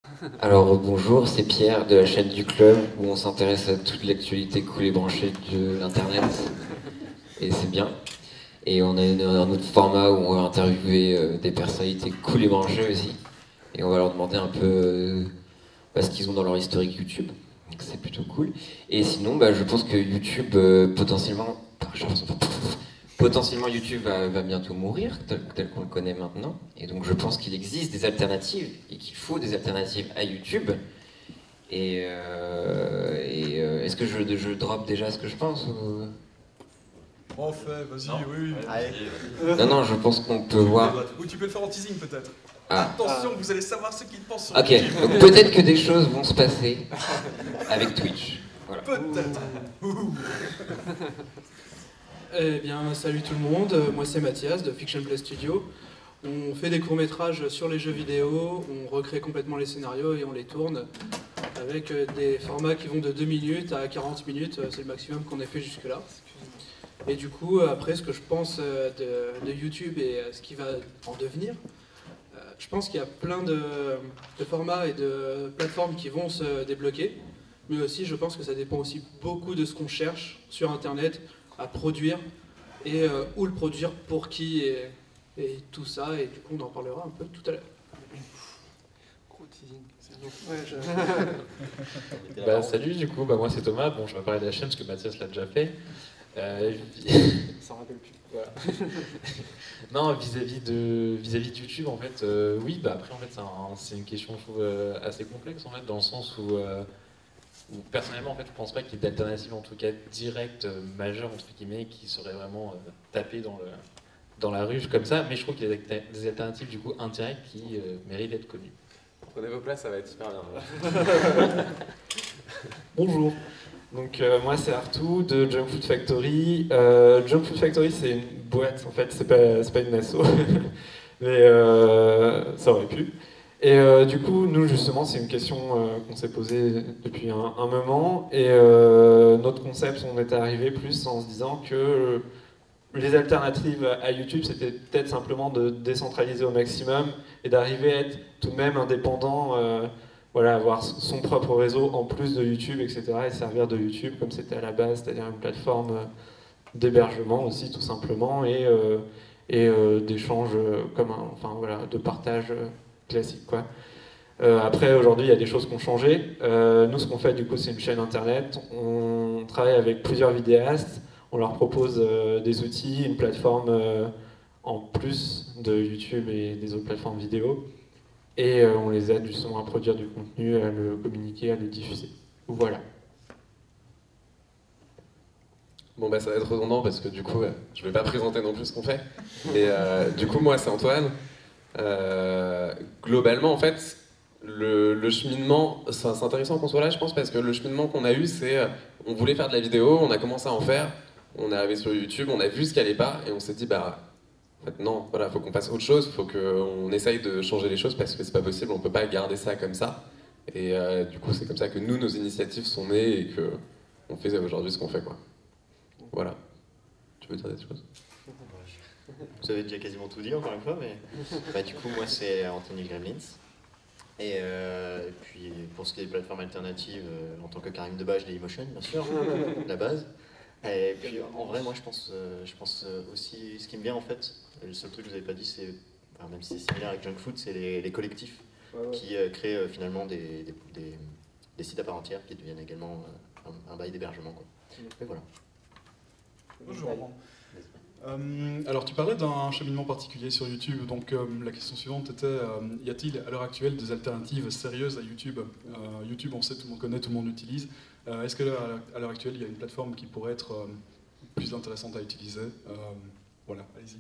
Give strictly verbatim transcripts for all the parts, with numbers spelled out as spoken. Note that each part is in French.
Alors bonjour, c'est Pierre de la chaîne du club où on s'intéresse à toute l'actualité cool et branchée de l'internet et c'est bien. Et on a une- un autre format où on va interviewer euh, des personnalités cool et branchées aussi et on va leur demander un peu euh, bah, ce qu'ils ont dans leur historique YouTube. Donc c'est plutôt cool. Et sinon, bah, je pense que YouTube euh, potentiellement, potentiellement YouTube va, va bientôt mourir tel, tel qu'on le connaît maintenant. Et donc je pense qu'il existe des alternatives et qu'il faut des alternatives à YouTube. Et, euh, et euh, est-ce que je, je drop déjà ce que je pense ou... En fait, vas-y, Non. oui. Allez. Non, non, je pense qu'on peut voir... Ou tu peux le faire en teasing peut-être. Ah. Attention, vous allez savoir ce qu'ils pensent sur Ok, YouTube. donc peut-être que des choses vont se passer avec Twitch. Voilà. Peut-être. Ouh. Eh bien, salut tout le monde, Euh, moi c'est Mathias de Fiction Play Studio. On fait des courts-métrages sur les jeux vidéo, on recrée complètement les scénarios et on les tourne avec euh, des formats qui vont de deux minutes à quarante minutes, euh, c'est le maximum qu'on ait fait jusque-là. Et du coup, après, ce que je pense euh, de, de YouTube et euh, ce qui va en devenir, euh, je pense qu'il y a plein de, de formats et de plateformes qui vont se débloquer, mais aussi je pense que ça dépend aussi beaucoup de ce qu'on cherche sur Internet à produire et euh, où le produire, pour qui et, et tout ça, et du coup on en parlera un peu tout à l'heure. Gros teasing, c'est bon. Ouais, je... Bah, salut, du coup, bah, moi c'est Thomas. Bon, je vais parler de la chaîne parce que Mathias l'a déjà fait. Euh, Ça rappelle plus. voilà. Non, vis-à-vis de, vis-à-vis de YouTube, en fait, euh, oui, bah après, en fait, c'est, un- c'est une question, je trouve, euh, assez complexe, en fait, dans le sens où, euh, où, personnellement, en fait, je pense pas qu'il y ait d'alternative, en tout cas, directe, euh, majeure, entre guillemets, qui serait vraiment euh, tapée dans le, dans la ruche comme ça, mais je trouve qu'il y a des des alternatives, du coup, indirectes qui euh, méritent d'être connues. Prenez vos places, ça va être super bien. Bonjour. Donc euh, moi c'est Artou de Junk Food Factory. Euh, Junk Food Factory c'est une boîte en fait, c'est pas, c'est pas une asso. Mais euh, ça aurait pu. Et euh, du coup nous justement c'est une question euh, qu'on s'est posée depuis un, un moment. Et euh, notre concept on était arrivé plus en se disant que les alternatives à YouTube c'était peut-être simplement de décentraliser au maximum et d'arriver à être tout de même indépendant. Euh, Voilà, avoir son propre réseau en plus de YouTube, et cetera, et servir de YouTube comme c'était à la base, c'est-à-dire une plateforme euh, d'hébergement aussi, tout simplement, et, euh, et euh, d'échange euh, comme un, enfin voilà, de partage euh, classique, quoi. Euh, après, aujourd'hui, il y a des choses qui ont changé. Euh, nous, ce qu'on fait, du coup, c'est une chaîne internet. On travaille avec plusieurs vidéastes. On leur propose euh, des outils, une plateforme euh, en plus de YouTube et des autres plateformes vidéo. Et euh, on les aide justement à produire du contenu, à le communiquer, à le diffuser. Voilà. Bon bah ça va être redondant parce que du coup euh, je vais pas présenter non plus ce qu'on fait. Mais euh, du coup moi c'est Antoine. Euh, globalement en fait le, le cheminement, c'est c'est intéressant qu'on soit là je pense parce que le cheminement qu'on a eu c'est euh, on voulait faire de la vidéo, on a commencé à en faire, on est arrivé sur YouTube, on a vu ce qui allait pas et on s'est dit bah en fait non, voilà, faut qu'on fasse autre chose, faut qu'on essaye de changer les choses parce que c'est pas possible, on peut pas garder ça comme ça. Et euh, du coup c'est comme ça que nous nos initiatives sont nées et que on fait aujourd'hui ce qu'on fait quoi. Voilà. Tu veux dire des choses? Vous avez déjà quasiment tout dit encore une fois, mais bah, du coup moi c'est Anthony Gremlins. Et, euh, et puis pour ce qui est des plateformes alternatives, euh, en tant que Karim Debache de Dailymotion bien sûr, la base. Et puis en vrai moi je pense, euh, je pense euh, aussi, ce qui me vient en fait, le seul truc que vous n'avez pas dit c'est, enfin, même si c'est similaire avec Junk Food, c'est les, les collectifs ouais, ouais. qui euh, créent euh, finalement des, des, des, des sites à part entière qui deviennent également euh, un, un bail d'hébergement. Et voilà. Bonjour. Euh, alors tu parlais d'un cheminement particulier sur YouTube, donc euh, la question suivante était euh, y a-t-il à l'heure actuelle des alternatives sérieuses à YouTube? euh, YouTube on sait, tout le monde connaît, tout le monde l'utilise. Euh, Est-ce qu'à l'heure actuelle il y a une plateforme qui pourrait être euh, plus intéressante à utiliser? euh, Voilà, allez-y.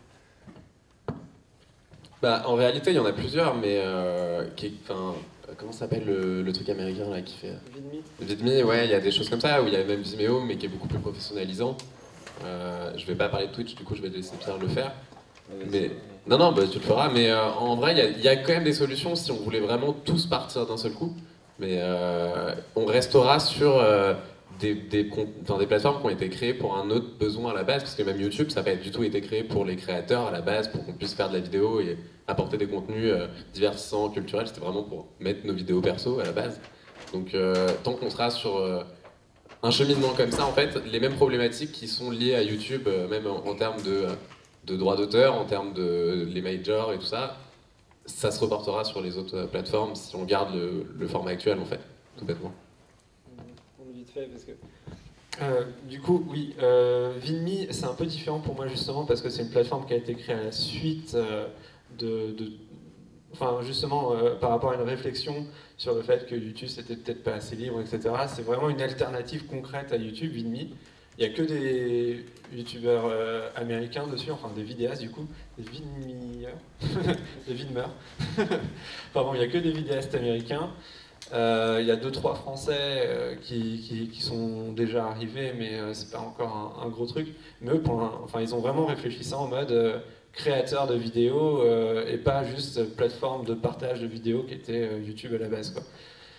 Bah en réalité il y en a plusieurs mais euh, qui, enfin, comment s'appelle le, le truc américain là qui fait... Vidme. Vidme, ouais, il y a des choses comme ça, où il y a même Vimeo mais qui est beaucoup plus professionnalisant. Euh, je vais pas parler de Twitch, du coup je vais laisser Pierre le faire. Mais non, non, bah, tu le feras. Mais euh, en vrai, il y, y a quand même des solutions si on voulait vraiment tous partir d'un seul coup. Mais euh, on restera sur euh, des, des, enfin, des plateformes qui ont été créées pour un autre besoin à la base, parce que même YouTube, ça n'a pas du tout été créé pour les créateurs à la base, pour qu'on puisse faire de la vidéo et apporter des contenus euh, divertissants, culturels. C'était vraiment pour mettre nos vidéos perso à la base. Donc euh, tant qu'on sera sur euh, un cheminement comme ça, en fait, les mêmes problématiques qui sont liées à YouTube, euh, même en, en termes de, de droits d'auteur, en termes de les majors et tout ça, ça se reportera sur les autres plateformes si on garde le, le format actuel, en fait, tout bêtement. Vite fait, parce que... Euh, du coup, oui, euh, VidMe, c'est un peu différent pour moi justement parce que c'est une plateforme qui a été créée à la suite euh, de, de... Enfin, justement, euh, par rapport à une réflexion sur le fait que YouTube c'était peut-être pas assez libre, et cetera. C'est vraiment une alternative concrète à YouTube, VidMe. Il n'y a que des youtubeurs euh, américains dessus, enfin des vidéastes du coup, des vidmeurs, des vidmeurs. Pardon, il n'y a que des vidéastes américains. Euh, il y a deux trois français euh, qui, qui, qui sont déjà arrivés, mais euh, c'est pas encore un, un gros truc. Mais eux, pour un, enfin, ils ont vraiment réfléchi ça en mode euh, créateur de vidéos euh, et pas juste plateforme de partage de vidéos qui était euh, YouTube à la base, quoi.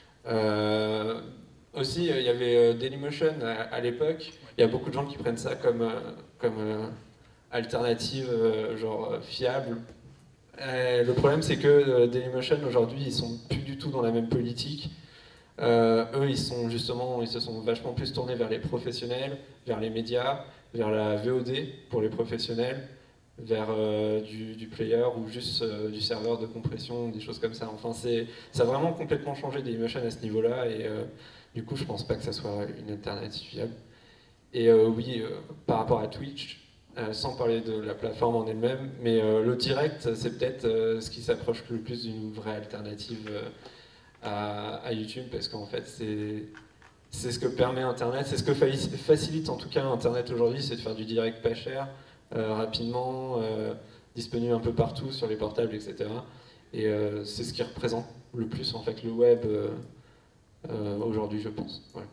Euh, aussi, il y avait euh, Dailymotion à, à l'époque. Il y a beaucoup de gens qui prennent ça comme, euh, comme euh, alternative, euh, genre euh, fiable. Et le problème, c'est que euh, Dailymotion aujourd'hui, ils sont plus du tout dans la même politique. Euh, eux, ils sont justement, ils se sont vachement plus tournés vers les professionnels, vers les médias, vers la V O D pour les professionnels, vers euh, du, du player ou juste euh, du serveur de compression, des choses comme ça. Enfin, c'est, ça a vraiment complètement changé Dailymotion à ce niveau-là, et euh, du coup, je pense pas que ça soit une alternative viable. Et euh, oui, euh, par rapport à Twitch, Euh, sans parler de la plateforme en elle-même, mais euh, le direct, c'est peut-être euh, ce qui s'approche le plus d'une vraie alternative euh, à, à YouTube, parce qu'en fait, c'est, c'est ce que permet Internet, c'est ce que fa facilite en tout cas Internet aujourd'hui, c'est de faire du direct pas cher, euh, rapidement, euh, disponible un peu partout sur les portables, et cetera. Et euh, c'est ce qui représente le plus en fait le web euh, euh, aujourd'hui, je pense. Voilà.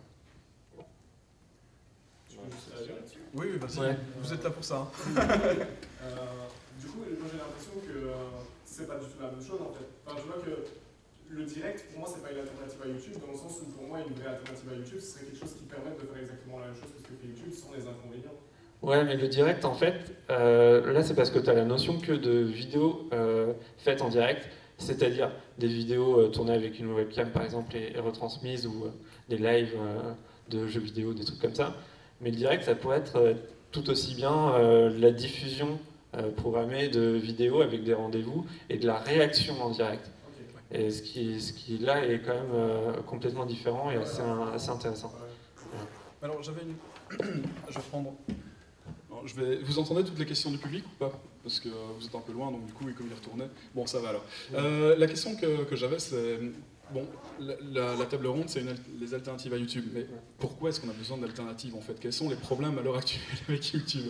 Oui, oui, vas-y, Ouais. vous êtes là pour ça. Hein. euh, du coup, moi j'ai l'impression que euh, c'est pas du tout la même chose en fait. Enfin, je vois que le direct, pour moi, c'est pas une alternative à YouTube, dans le sens où pour moi, une vraie alternative à YouTube, ce serait quelque chose qui permet de faire exactement la même chose que ce que fait YouTube sans les inconvénients. Ouais, mais le direct, en fait, euh, là c'est parce que tu as la notion que de vidéos euh, faites en direct, c'est-à-dire des vidéos euh, tournées avec une webcam par exemple et, et retransmises, ou euh, des lives euh, de jeux vidéo, des trucs comme ça. Mais le direct, ça pourrait être euh, tout aussi bien euh, la diffusion euh, programmée de vidéos avec des rendez-vous et de la réaction en direct. Okay. Et ce qui, ce qui là est quand même euh, complètement différent et assez, assez intéressant. Ouais. Alors j'avais une... je vais prendre... Alors, je vais... Vous entendez toutes les questions du public ou pas? Parce que vous êtes un peu loin, donc du coup, et comme il retournait... Bon, ça va alors. Euh, la question que, que j'avais, c'est... Bon, la, la, la table ronde, c'est les alternatives à YouTube. Mais pourquoi est-ce qu'on a besoin d'alternatives en fait? Quels sont les problèmes à l'heure actuelle avec YouTube?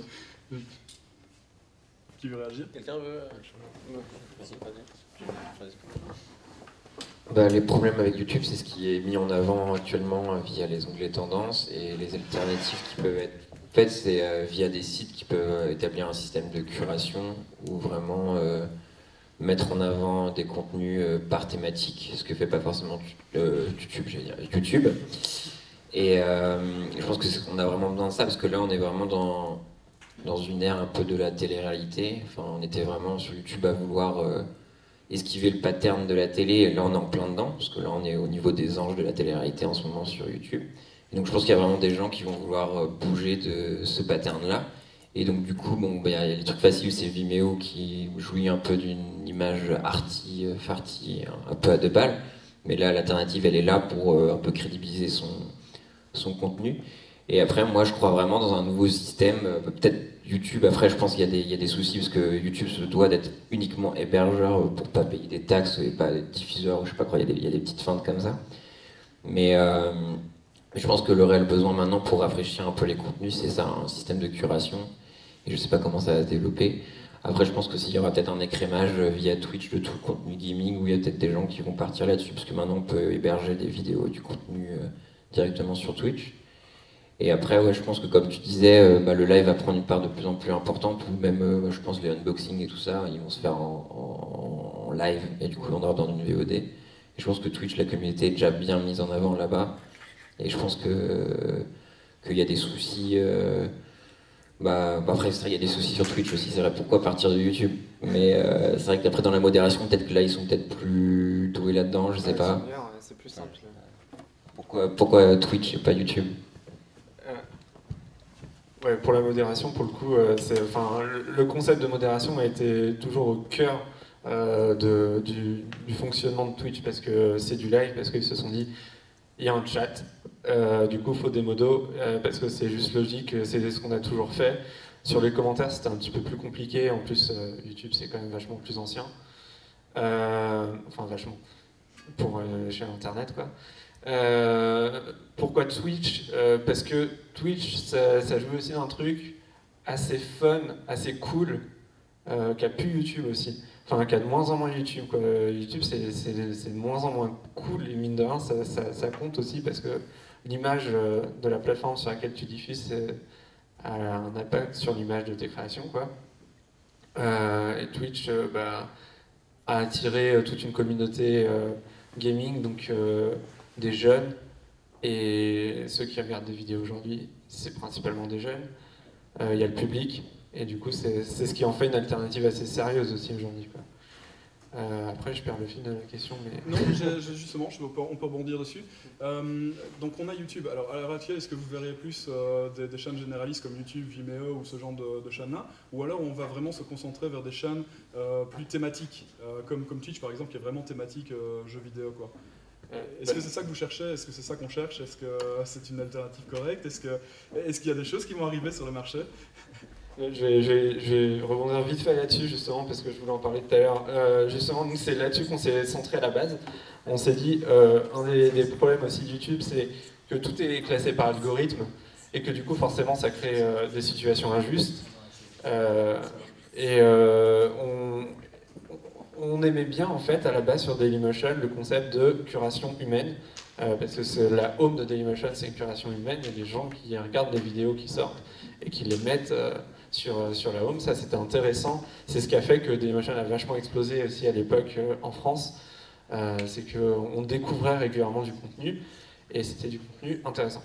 Qui veut réagir? Quelqu'un veut? Bah, les problèmes avec YouTube, c'est ce qui est mis en avant actuellement via les onglets tendances, et les alternatives qui peuvent être faites, c'est euh, via des sites qui peuvent établir un système de curation où vraiment euh, mettre en avant des contenus euh, par thématique, ce que fait pas forcément euh, YouTube, j'allais dire YouTube. Et euh, je pense que c'est qu'on a vraiment besoin de ça, parce que là on est vraiment dans, dans une ère un peu de la télé-réalité. Enfin, on était vraiment sur YouTube à vouloir euh, esquiver le pattern de la télé, et là on est en plein dedans, parce que là on est au niveau des anges de la télé-réalité en ce moment sur YouTube. Et donc je pense qu'il y a vraiment des gens qui vont vouloir bouger de ce pattern-là. Et donc du coup, bon, bah, y a les trucs faciles, c'est Vimeo qui jouit un peu d'une image arty, farty, un peu à deux balles. Mais là, l'alternative, elle est là pour euh, un peu crédibiliser son, son contenu. Et après, moi, je crois vraiment dans un nouveau système. Euh, peut-être YouTube, après, je pense qu'il y a des, il y a des soucis, parce que YouTube se doit d'être uniquement hébergeur pour pas payer des taxes et pas diffuseur, je sais pas quoi, il y a des, il y a des petites feintes comme ça. Mais... Euh, je pense que le réel besoin maintenant pour rafraîchir un peu les contenus, c'est ça, un système de curation. Et je sais pas comment ça va se développer. Après, je pense que s'il y aura peut-être un écrémage via Twitch de tout le contenu gaming, où il y a peut-être des gens qui vont partir là-dessus, parce que maintenant on peut héberger des vidéos, du contenu euh, directement sur Twitch. Et après, ouais, je pense que comme tu disais, euh, bah, le live va prendre une part de plus en plus importante, ou même, euh, je pense, les unboxings et tout ça, ils vont se faire en, en, en live, et du coup on aura dans une V O D. Et je pense que Twitch, la communauté est déjà bien mise en avant là-bas. Et je pense que qu'il y a des soucis. Euh, bah, bah après, il y a des soucis sur Twitch aussi, c'est vrai, pourquoi partir de YouTube? Mais euh, c'est vrai qu'après, dans la modération, peut-être que là, ils sont peut-être plus doués là-dedans, je sais Ouais, pas. c'est bien, ouais, c'est plus simple. Pourquoi, pourquoi Twitch et pas YouTube? Ouais, pour la modération, pour le coup, euh, c'est, enfin, le, le concept de modération a été toujours au cœur euh, de, du, du fonctionnement de Twitch, parce que c'est du live, parce qu'ils se sont dit, il y a un chat, euh, du coup, il faut des modos, euh, parce que c'est juste logique, c'est ce qu'on a toujours fait. Sur les commentaires, c'était un petit peu plus compliqué, en plus, euh, YouTube, c'est quand même vachement plus ancien. Euh, enfin, vachement, pour euh, chez Internet, quoi. Euh, pourquoi Twitch? euh, Parce que Twitch, ça, ça joue aussi un truc assez fun, assez cool, euh, qu'a plus YouTube aussi. Enfin, qu'a de moins en moins YouTube, quoi. YouTube, c'est de moins en moins cool, et mine de rien, ça, ça, ça compte aussi parce que l'image de la plateforme sur laquelle tu diffuses a un impact sur l'image de tes créations, quoi. Euh, et Twitch euh, bah, a attiré toute une communauté euh, gaming, donc euh, des jeunes, et ceux qui regardent des vidéos aujourd'hui, c'est principalement des jeunes. Il euh, y a le public, et du coup, c'est ce qui en fait une alternative assez sérieuse aussi aujourd'hui. Euh, après, je perds le fil de la question, mais... Non, mais justement, je peux, on peut rebondir dessus. Euh, donc on a YouTube. Alors à l'heure actuelle, est-ce que vous verriez plus euh, des, des chaînes généralistes comme YouTube, Vimeo ou ce genre de, de chaînes-là, ou alors on va vraiment se concentrer vers des chaînes euh, plus thématiques, euh, comme, comme Twitch par exemple, qui est vraiment thématique euh, jeux vidéo, quoi. Est-ce que c'est ça que vous cherchez? Est-ce que c'est ça qu'on cherche? Est-ce que c'est une alternative correcte? Est-ce que, est-ce qu'il y a des choses qui vont arriver sur le marché? Je vais, je, vais, je vais rebondir vite fait là-dessus, justement, parce que je voulais en parler tout à l'heure. Euh, justement, nous, c'est là-dessus qu'on s'est centré à la base. On s'est dit, euh, un des, des problèmes aussi de YouTube, c'est que tout est classé par algorithme, et que du coup, forcément, ça crée euh, des situations injustes. Euh, et euh, on, on aimait bien, en fait, à la base, sur Dailymotion, le concept de curation humaine, euh, parce que la home de Dailymotion, c'est une curation humaine. Il y a des gens qui regardent des vidéos qui sortent, et qui les mettent... Euh, Sur, sur la home, ça c'était intéressant. C'est ce qui a fait que Dailymotion a vachement explosé aussi à l'époque euh, en France. Euh, c'est qu'on découvrait régulièrement du contenu et c'était du contenu intéressant.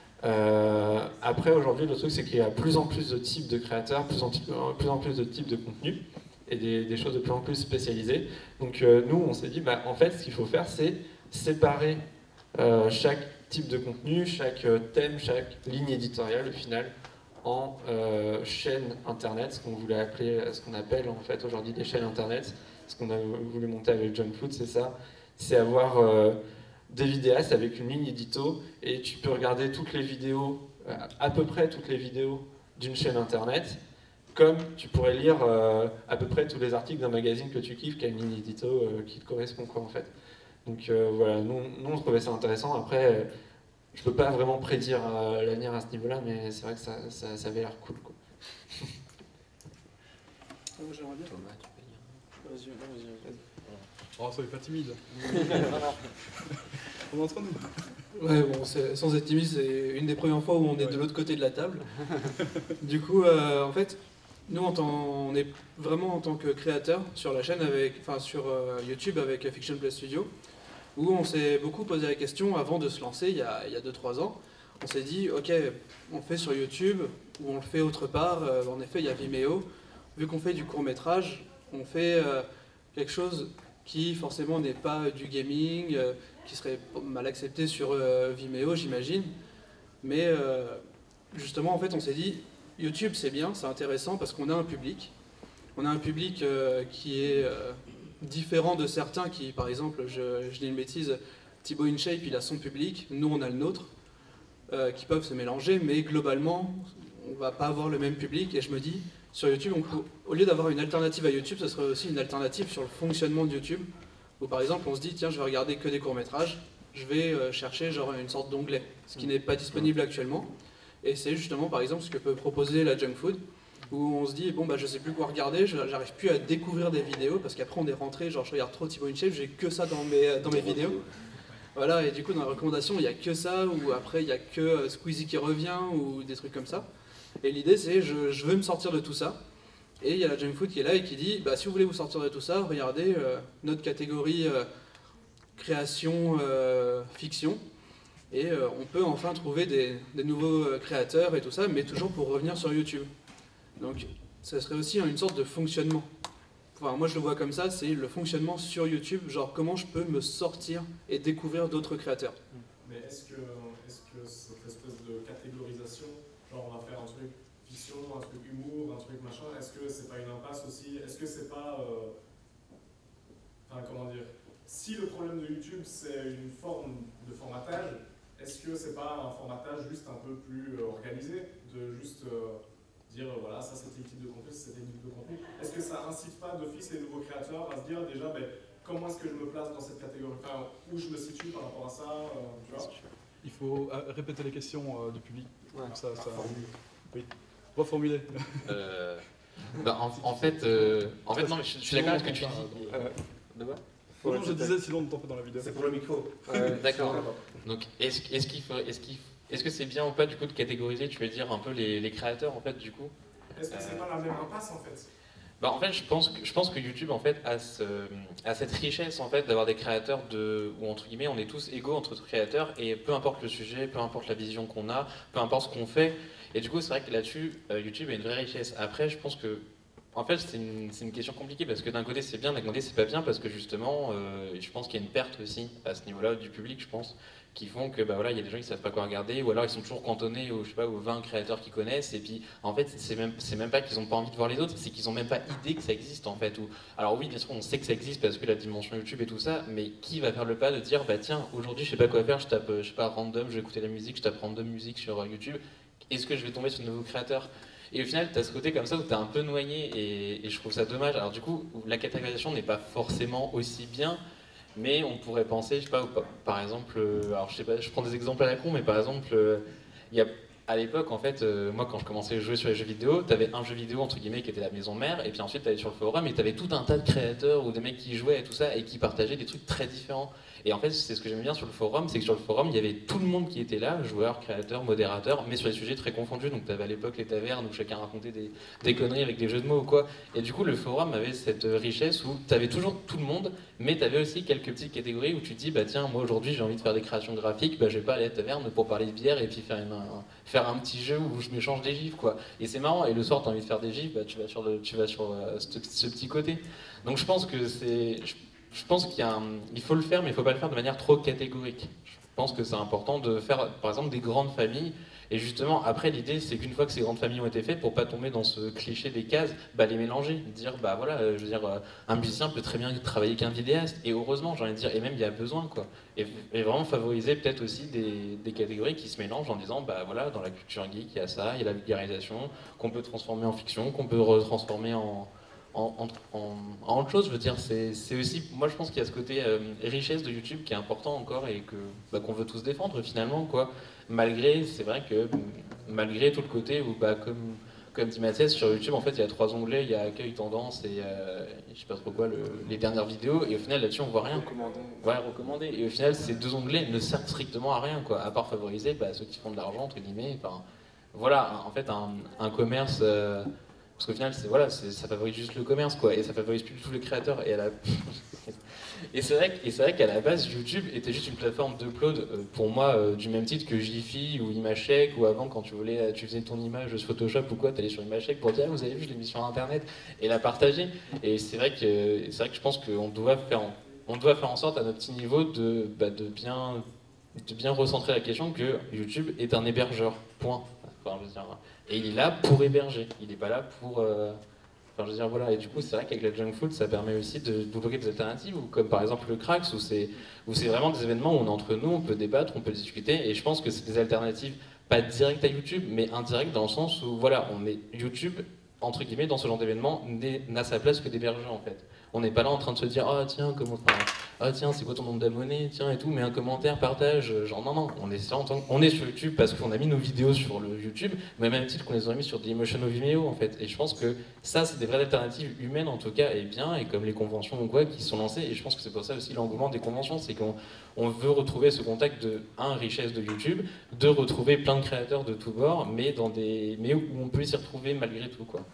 Euh, après, aujourd'hui, le truc c'est qu'il y a plus en plus de types de créateurs, plus en, plus, en plus de types de contenus et des, des choses de plus en plus spécialisées. Donc euh, nous, on s'est dit, bah, en fait, ce qu'il faut faire, c'est séparer euh, chaque type de contenu, chaque thème, chaque ligne éditoriale, au final, en euh, chaînes internet, ce qu'on voulait appeler, ce qu'on appelle en fait aujourd'hui des chaînes internet. Ce qu'on a voulu monter avec Junkfood, c'est ça, c'est avoir euh, des vidéastes avec une ligne édito et tu peux regarder toutes les vidéos, euh, à peu près toutes les vidéos d'une chaîne internet, comme tu pourrais lire euh, à peu près tous les articles d'un magazine que tu kiffes qui a une ligne édito euh, qui te correspond, quoi, en fait. Donc euh, voilà, nous, nous on trouvait ça intéressant. Après, euh, je peux pas vraiment prédire euh, l'avenir à ce niveau-là, mais c'est vrai que ça, ça, ça avait l'air cool, quoi. J'aimerais bien. Thomas, tu peux dire. Vas-y, vas-y, vas-y. Oh, soyez pas timide. On est entre nous. Ouais, bon, sans être timide, c'est une des premières fois où on est ouais. de l'autre côté de la table. Du coup, euh, en fait, nous, en tant, on est vraiment en tant que créateur sur la chaîne, avec, enfin sur euh, YouTube avec Fiction Play Studio, où on s'est beaucoup posé la question avant de se lancer il y a deux trois ans. On s'est dit, ok, on fait sur YouTube ou on le fait autre part. Euh, en effet, il y a Vimeo. Vu qu'on fait du court-métrage, on fait euh, quelque chose qui forcément n'est pas du gaming, euh, qui serait mal accepté sur euh, Vimeo, j'imagine. Mais euh, justement, en fait, on s'est dit, YouTube, c'est bien, c'est intéressant parce qu'on a un public. On a un public euh, qui est euh, différent de certains qui, par exemple, je, je dis une bêtise, Thibaut InShape, il a son public, nous, on a le nôtre, euh, qui peuvent se mélanger, mais globalement, on ne va pas avoir le même public. Et je me dis, sur YouTube, on peut, au lieu d'avoir une alternative à YouTube, ce serait aussi une alternative sur le fonctionnement de YouTube, où par exemple, on se dit, tiens, je vais regarder que des courts-métrages, je vais euh, chercher genre une sorte d'onglet, ce qui n'est pas disponible actuellement. Et c'est justement, par exemple, ce que peut proposer la Junkfood, où on se dit, bon, bah, je sais plus quoi regarder, j'arrive plus à découvrir des vidéos, parce qu'après, on est rentré, genre, je regarde trop Thibaut InShape, j'ai que ça dans mes, dans mes vidéos. Voilà, et du coup, dans la recommandation, il n'y a que ça, ou après, il n'y a que euh, Squeezie qui revient, ou des trucs comme ça. Et l'idée, c'est, je, je veux me sortir de tout ça. Et il y a la Junkfood qui est là et qui dit, bah, si vous voulez vous sortir de tout ça, regardez euh, notre catégorie euh, création, euh, fiction. Et euh, on peut enfin trouver des, des nouveaux euh, créateurs et tout ça, mais toujours pour revenir sur YouTube. Donc ça serait aussi une sorte de fonctionnement. Enfin, moi je le vois comme ça, c'est le fonctionnement sur YouTube, genre comment je peux me sortir et découvrir d'autres créateurs. Mais est-ce que, est-ce que cette espèce de catégorisation, genre on va faire un truc fiction, un truc humour, un truc machin, est-ce que c'est pas une impasse aussi? Est-ce que c'est pas... Euh, enfin comment dire, si le problème de YouTube c'est une forme de formatage, est-ce que c'est pas un formatage juste un peu plus euh, organisé, de juste euh, dire euh, voilà, ça c'était le type de contenu, ça c'était le type de contenu. Est-ce que ça incite pas d'office les nouveaux créateurs à se dire déjà ben, comment est-ce que je me place dans cette catégorie, enfin où je me situe par rapport à ça, euh, tu vois? Il faut euh, répéter les questions euh, du public. Ouais. Ça, ça... Oui. Reformuler. Euh, bah, en, en fait, euh, en fait, non, mais je, je suis d'accord avec ce que tu dis. Euh, de quoi? Non, je disais sinon on t'en fait dans la vidéo. C'est pour le micro. Euh, D'accord. Donc, est-ce est-ce qu'il faut, est-ce qu'il, est-ce que c'est bien ou pas du coup de catégoriser, tu veux dire un peu les, les créateurs en fait du coup? Est-ce que c'est euh, pas la même impasse en fait? Bah en fait, je pense que je pense que YouTube en fait a, ce, a cette richesse en fait d'avoir des créateurs de où entre guillemets on est tous égaux entre créateurs et peu importe le sujet, peu importe la vision qu'on a, peu importe ce qu'on fait. Et du coup, c'est vrai que là-dessus, euh, YouTube a une vraie richesse. Après, je pense que en fait, c'est une, c'est une question compliquée parce que d'un côté c'est bien, d'un côté c'est pas bien parce que justement, euh, je pense qu'il y a une perte aussi à ce niveau-là du public, je pense, qui font que bah voilà, il y a des gens qui savent pas quoi regarder ou alors ils sont toujours cantonnés aux je sais pas aux vingt créateurs qu'ils connaissent et puis en fait c'est même c'est même pas qu'ils ont pas envie de voir les autres, c'est qu'ils ont même pas idée que ça existe en fait. Ou alors oui, bien sûr, on sait que ça existe parce que la dimension YouTube et tout ça, mais qui va faire le pas de dire bah tiens, aujourd'hui je sais pas quoi faire, je tape je sais pas random, je vais écouter la musique, je tape random musique sur YouTube, est-ce que je vais tomber sur de nouveaux créateurs? Et au final, tu as ce côté comme ça où tu es un peu noyé et, et je trouve ça dommage. Alors du coup, la catégorisation n'est pas forcément aussi bien, mais on pourrait penser, je sais pas, par exemple, euh, alors je sais pas, je prends des exemples à la con, mais par exemple, euh, il y a, à l'époque, en fait, euh, moi quand je commençais à jouer sur les jeux vidéo, tu avais un jeu vidéo entre guillemets qui était la maison mère, et puis ensuite tu allais sur le forum et tu avais tout un tas de créateurs ou des mecs qui jouaient et tout ça, et qui partageaient des trucs très différents. Et en fait, c'est ce que j'aime bien sur le forum, c'est que sur le forum, il y avait tout le monde qui était là, joueurs, créateurs, modérateurs, mais sur des sujets très confondus. Donc tu avais à l'époque les tavernes où chacun racontait des, des conneries avec des jeux de mots ou quoi. Et du coup, le forum avait cette richesse où tu avais toujours tout le monde, mais tu avais aussi quelques petites catégories où tu te dis, bah tiens, moi aujourd'hui j'ai envie de faire des créations graphiques, bah je vais pas aller à la taverne pour parler de bière et puis faire, une, un, faire un petit jeu où je m'échange des gifs, quoi. Et c'est marrant, et le soir tu as envie de faire des gifs, bah tu vas sur, le, tu vas sur euh, ce, ce petit côté. Donc je pense que c'est... Je pense qu'il y a un, il faut le faire, mais il ne faut pas le faire de manière trop catégorique. Je pense que c'est important de faire, par exemple, des grandes familles. Et justement, après, l'idée, c'est qu'une fois que ces grandes familles ont été faites, pour pas tomber dans ce cliché des cases, bah, les mélanger. Dire, bah voilà, je veux dire, un musicien peut très bien travailler qu'un vidéaste. Et heureusement, j'ai envie de dire, et même il y a besoin, quoi. Et, et vraiment favoriser peut-être aussi des, des catégories qui se mélangent en disant, bah voilà, dans la culture geek, il y a ça, il y a la vulgarisation, qu'on peut transformer en fiction, qu'on peut retransformer en. En, en, en, en autre chose, je veux dire, c'est aussi, moi je pense qu'il y a ce côté euh, richesse de YouTube qui est important encore et que bah, qu'on veut tous défendre finalement, quoi. Malgré, c'est vrai que malgré tout le côté où, bah, comme, comme dit Mathias, sur YouTube, en fait, il y a trois onglets, il y a accueil, tendance et euh, je sais pas trop quoi, le, les dernières vidéos, et au final là-dessus on voit rien. Recommandé. Ouais, recommandé. Et au final, ces deux onglets ne servent strictement à rien, quoi, à part favoriser bah, ceux qui font de l'argent entre guillemets. Enfin, voilà, en fait, un, un commerce. Euh, Parce qu'au final, c'est voilà, ça favorise juste le commerce, quoi, et ça favorise plus tous les créateurs. Et, la... et c'est vrai, vrai qu'à la base, YouTube était juste une plateforme d'upload, euh, pour moi, euh, du même titre que Jiffy ou Imashake, ou avant, quand tu voulais, tu faisais ton image sur Photoshop ou quoi, tu allais sur Imashake pour dire, ah, vous avez vu, je l'ai mis sur Internet, et la partager. Et c'est vrai que, c'est vrai que je pense qu'on doit faire, en, on doit faire en sorte, à notre petit niveau, de, bah, de bien, de bien recentrer la question que YouTube est un hébergeur. Point. Enfin, je veux dire, et il est là pour héberger, il n'est pas là pour... Euh... Enfin, je veux dire, voilà. Et du coup, c'est vrai qu'avec la junk food, ça permet aussi de développer des alternatives, ou comme par exemple le Cracks, où c'est vraiment des événements où on est entre nous, on peut débattre, on peut discuter, et je pense que c'est des alternatives pas directes à YouTube, mais indirectes dans le sens où, voilà, on est YouTube, entre guillemets, dans ce genre d'événement, n'a sa place que d'hébergeur, en fait. On n'est pas là en train de se dire, ah oh, tiens, comment... Enfin, ah tiens, c'est quoi ton nombre d'abonnés, tiens et tout, mets un commentaire, partage, genre non, non, on est, ça, on est sur YouTube parce qu'on a mis nos vidéos sur le YouTube, mais même titre qu'on les aurait mis sur Dailymotion ou Vimeo en fait, et je pense que ça c'est des vraies alternatives humaines en tout cas, et bien, et comme les conventions ou quoi qui sont lancées, et je pense que c'est pour ça aussi l'engouement des conventions, c'est qu'on on veut retrouver ce contact de, un, richesse de YouTube, de retrouver plein de créateurs de tous bords, mais, dans des, mais où on peut s'y retrouver malgré tout, quoi.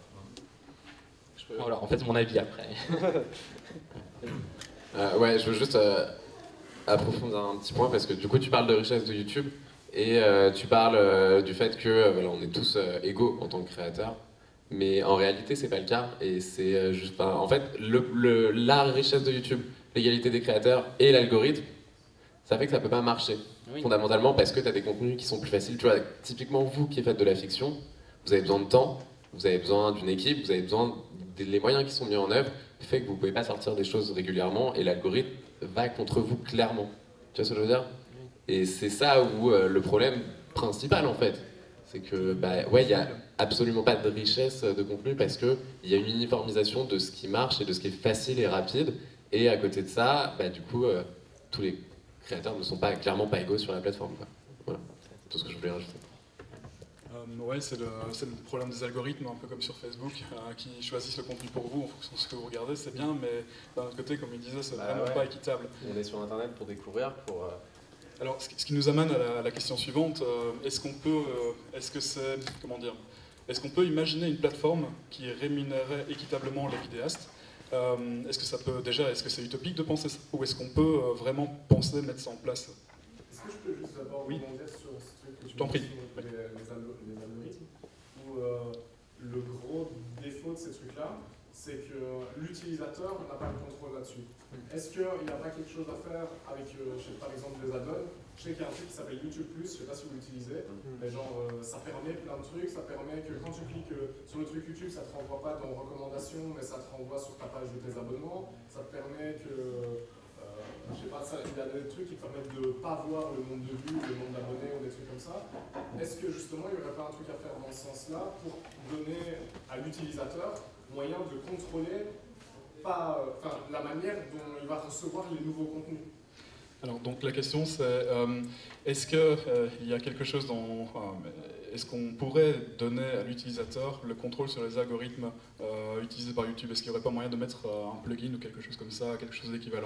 Voilà, en fait, mon avis après. Euh, ouais, je veux juste euh, approfondir un petit point parce que du coup tu parles de richesse de YouTube et euh, tu parles euh, du fait que euh, voilà, on est tous euh, égaux en tant que créateurs, mais en réalité c'est pas le cas et c'est euh, juste enfin, en fait le, le, la richesse de YouTube, l'égalité des créateurs et l'algorithme, ça fait que ça peut pas marcher Oui. fondamentalement parce que tu as des contenus qui sont plus faciles. Tu vois, typiquement vous qui faites de la fiction, vous avez besoin de temps, vous avez besoin d'une équipe, vous avez besoin des les moyens qui sont mis en œuvre fait que vous pouvez pas sortir des choses régulièrement et l'algorithme va contre vous clairement. Tu vois ce que je veux dire? Et c'est ça où euh, le problème principal en fait, c'est que bah ouais, il y a absolument pas de richesse de contenu parce que il y a une uniformisation de ce qui marche et de ce qui est facile et rapide. Et à côté de ça, bah du coup, euh, tous les créateurs ne sont pas clairement pas égaux sur la plateforme, quoi. Voilà, c'est tout ce que je voulais rajouter. Euh, ouais, c'est le, c'est le problème des algorithmes, un peu comme sur Facebook, euh, qui choisissent le contenu pour vous en fonction de ce que vous regardez, c'est bien, mais d'un autre côté, comme il disait, c'est Bah vraiment ouais. pas équitable. On est sur Internet pour découvrir, pour... Euh... Alors, ce qui, ce qui nous amène à la, à la question suivante, euh, est-ce qu'on peut, euh, est-ce que c'est, comment dire, est-ce qu'on peut imaginer une plateforme qui rémunérerait équitablement les vidéastes? euh, Est-ce que ça peut, déjà, est-ce que c'est utopique de penser ça, ou est-ce qu'on peut euh, vraiment penser mettre ça en place? Est-ce que je peux juste d'abord Oui. rebondir sur ce truc que tu T'en dis prie. sur les, les, algo- les algorithmes, où euh, le gros défaut de ces trucs-là, c'est que l'utilisateur n'a pas le contrôle là-dessus. Est-ce qu'il n'y a pas quelque chose à faire avec, euh, je sais, par exemple, des add-ons? Je sais qu'il y a un truc qui s'appelle YouTube plus, je ne sais pas si vous l'utilisez, mais genre euh, ça permet plein de trucs, ça permet que quand tu cliques euh, sur le truc YouTube, ça ne te renvoie pas dans recommandations, mais ça te renvoie sur ta page de tes abonnements, ça te permet que, euh, je sais pas, ça, il y a des trucs qui te permettent de ne pas voir le nombre de vues, le nombre d'abonnés ou des trucs comme ça. Est-ce que justement il n'y aurait pas un truc à faire dans ce sens-là pour donner à l'utilisateur moyen de contrôler pas, enfin, la manière dont il va recevoir les nouveaux contenus? Alors, donc la question c'est, euh, est-ce qu'il euh, y a quelque chose dans... Enfin, est-ce qu'on pourrait donner à l'utilisateur le contrôle sur les algorithmes euh, utilisés par YouTube? Est-ce qu'il n'y aurait pas moyen de mettre euh, un plugin ou quelque chose comme ça, quelque chose d'équivalent?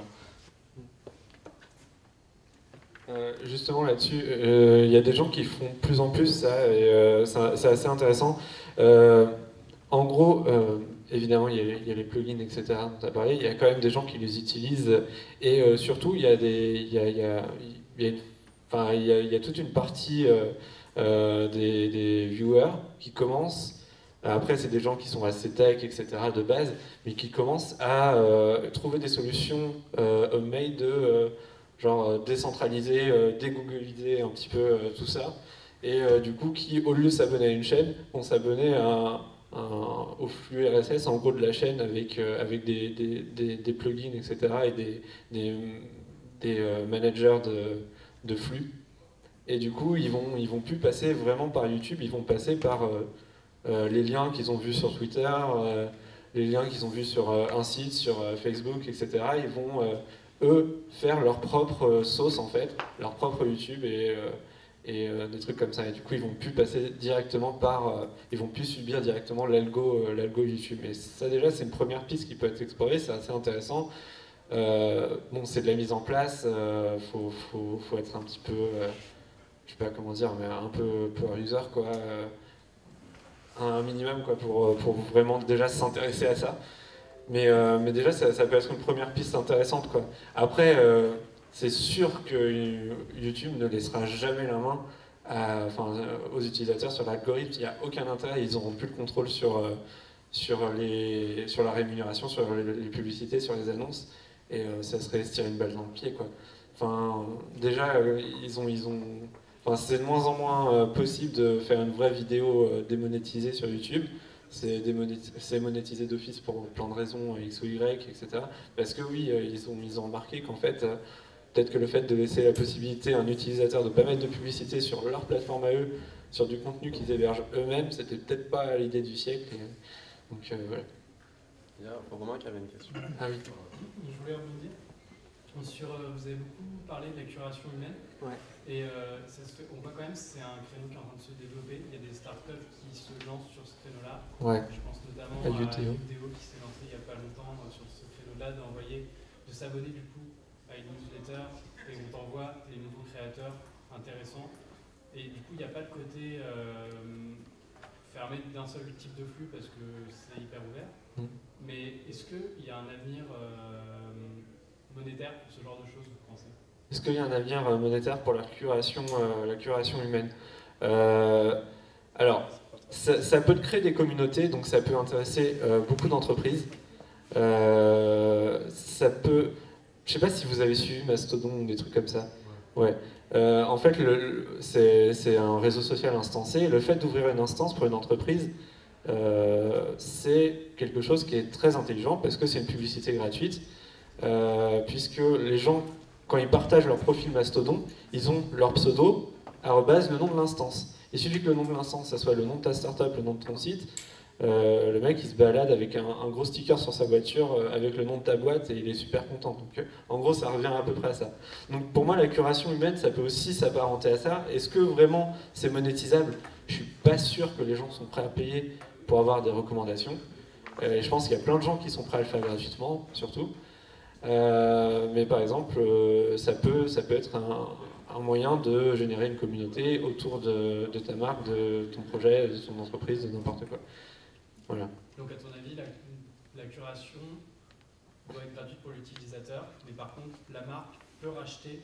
Euh, justement là-dessus, il euh, y a des gens qui font de plus en plus ça, et euh, c'est assez intéressant. Euh, en gros, euh, évidemment, il y, y a les plugins, et cetera. Il y a quand même des gens qui les utilisent, et euh, surtout, il y a des, il y a, y a, y a, enfin, il y a, y a toute une partie euh, euh, des, des viewers qui commencent. Après, c'est des gens qui sont assez tech, et cetera de base, mais qui commencent à euh, trouver des solutions euh, homemade de euh, genre euh, décentraliser, euh, dégoogliser un petit peu euh, tout ça, et euh, du coup qui, au lieu de s'abonner à une chaîne, vont s'abonner à, à, au flux R S S en gros de la chaîne avec, euh, avec des, des, des, des plugins, et cetera, et des, des, des euh, managers de, de flux. Et du coup, ils vont, ils vont plus passer vraiment par YouTube, ils vont passer par euh, euh, les liens qu'ils ont vus sur Twitter, euh, les liens qu'ils ont vus sur euh, un site, sur euh, Facebook, et cetera. Ils vont... Euh, eux, faire leur propre sauce en fait, leur propre YouTube et, euh, et euh, des trucs comme ça. Et du coup, ils vont plus passer directement par, euh, ils vont plus subir directement l'algo, euh, l'algo YouTube. Et ça déjà, c'est une première piste qui peut être explorée, c'est assez intéressant. Euh, bon, c'est de la mise en place, euh, faut, faut, faut être un petit peu, euh, je sais pas comment dire, mais un peu power user quoi, euh, un minimum quoi pour, pour vraiment déjà s'intéresser à ça. Mais, euh, mais déjà, ça, ça peut être une première piste intéressante, quoi. Après, euh, c'est sûr que YouTube ne laissera jamais la main à, enfin, aux utilisateurs sur l'algorithme. Il n'y a aucun intérêt, ils n'auront plus le contrôle sur, euh, sur, les, sur la rémunération, sur les, les publicités, sur les annonces. Et euh, ça serait se tirer une balle dans le pied, quoi. Enfin, déjà, euh, ils ont... Ils ont enfin, c'est de moins en moins euh, possible de faire une vraie vidéo euh, démonétisée sur YouTube. C'est monétisé, monétisé d'office pour plein de raisons, X ou Y, et cetera. Parce que oui, ils ont, ils ont remarqué qu'en fait, peut-être que le fait de laisser la possibilité à un utilisateur de ne pas mettre de publicité sur leur plateforme à eux, sur du contenu qu'ils hébergent eux-mêmes, c'était peut-être pas l'idée du siècle. Et donc euh, voilà. Il y a Romain qui avait une question. Ah oui. Je voulais rebondir. Sur, euh, vous avez beaucoup parlé de la curation humaine. Ouais. Et euh, ça se fait, on voit quand même que c'est un créneau qui est en train de se développer. Il y a des startups qui se lancent sur ce créneau-là. Ouais. Je pense notamment à à Udeo Udeo qui s'est lancé il n'y a pas longtemps euh, sur ce créneau-là, d'envoyer, de s'abonner du coup à une newsletter et on t'envoie les nouveaux créateurs intéressants. Et du coup, il n'y a pas de côté euh, fermé d'un seul type de flux parce que c'est hyper ouvert. Mm. Mais est-ce qu'il y a un avenir euh, monétaire pour ce genre de choses, vous pensez? est-ce qu'il y a un avenir monétaire pour la curation, euh, la curation humaine? euh, Alors, ça, ça peut créer des communautés, donc ça peut intéresser euh, beaucoup d'entreprises. Euh, ça peut... Je sais pas si vous avez suivi Mastodon ou des trucs comme ça. Ouais. Euh, en fait, le, le, c'est un réseau social instancé. Le fait d'ouvrir une instance pour une entreprise, euh, c'est quelque chose qui est très intelligent parce que c'est une publicité gratuite. Euh, puisque les gens, quand ils partagent leur profil Mastodon, ils ont leur pseudo, arrobase, le nom de l'instance. Il suffit que le nom de l'instance, ça soit le nom de ta startup, le nom de ton site. Euh, le mec il se balade avec un, un gros sticker sur sa voiture euh, avec le nom de ta boîte et il est super content. Donc euh, en gros ça revient à peu près à ça. Donc pour moi la curation humaine ça peut aussi s'apparenter à ça. Est-ce que vraiment c'est monétisable? Je suis pas sûr que les gens sont prêts à payer pour avoir des recommandations. Euh, et je pense qu'il y a plein de gens qui sont prêts à le faire gratuitement surtout. Euh, mais par exemple euh, ça, peut, ça peut être un, un moyen de générer une communauté autour de, de ta marque, de ton projet, de ton entreprise, de n'importe quoi. Voilà. Donc à ton avis, la, la curation doit être gratuite pour l'utilisateur, mais par contre, la marque peut racheter,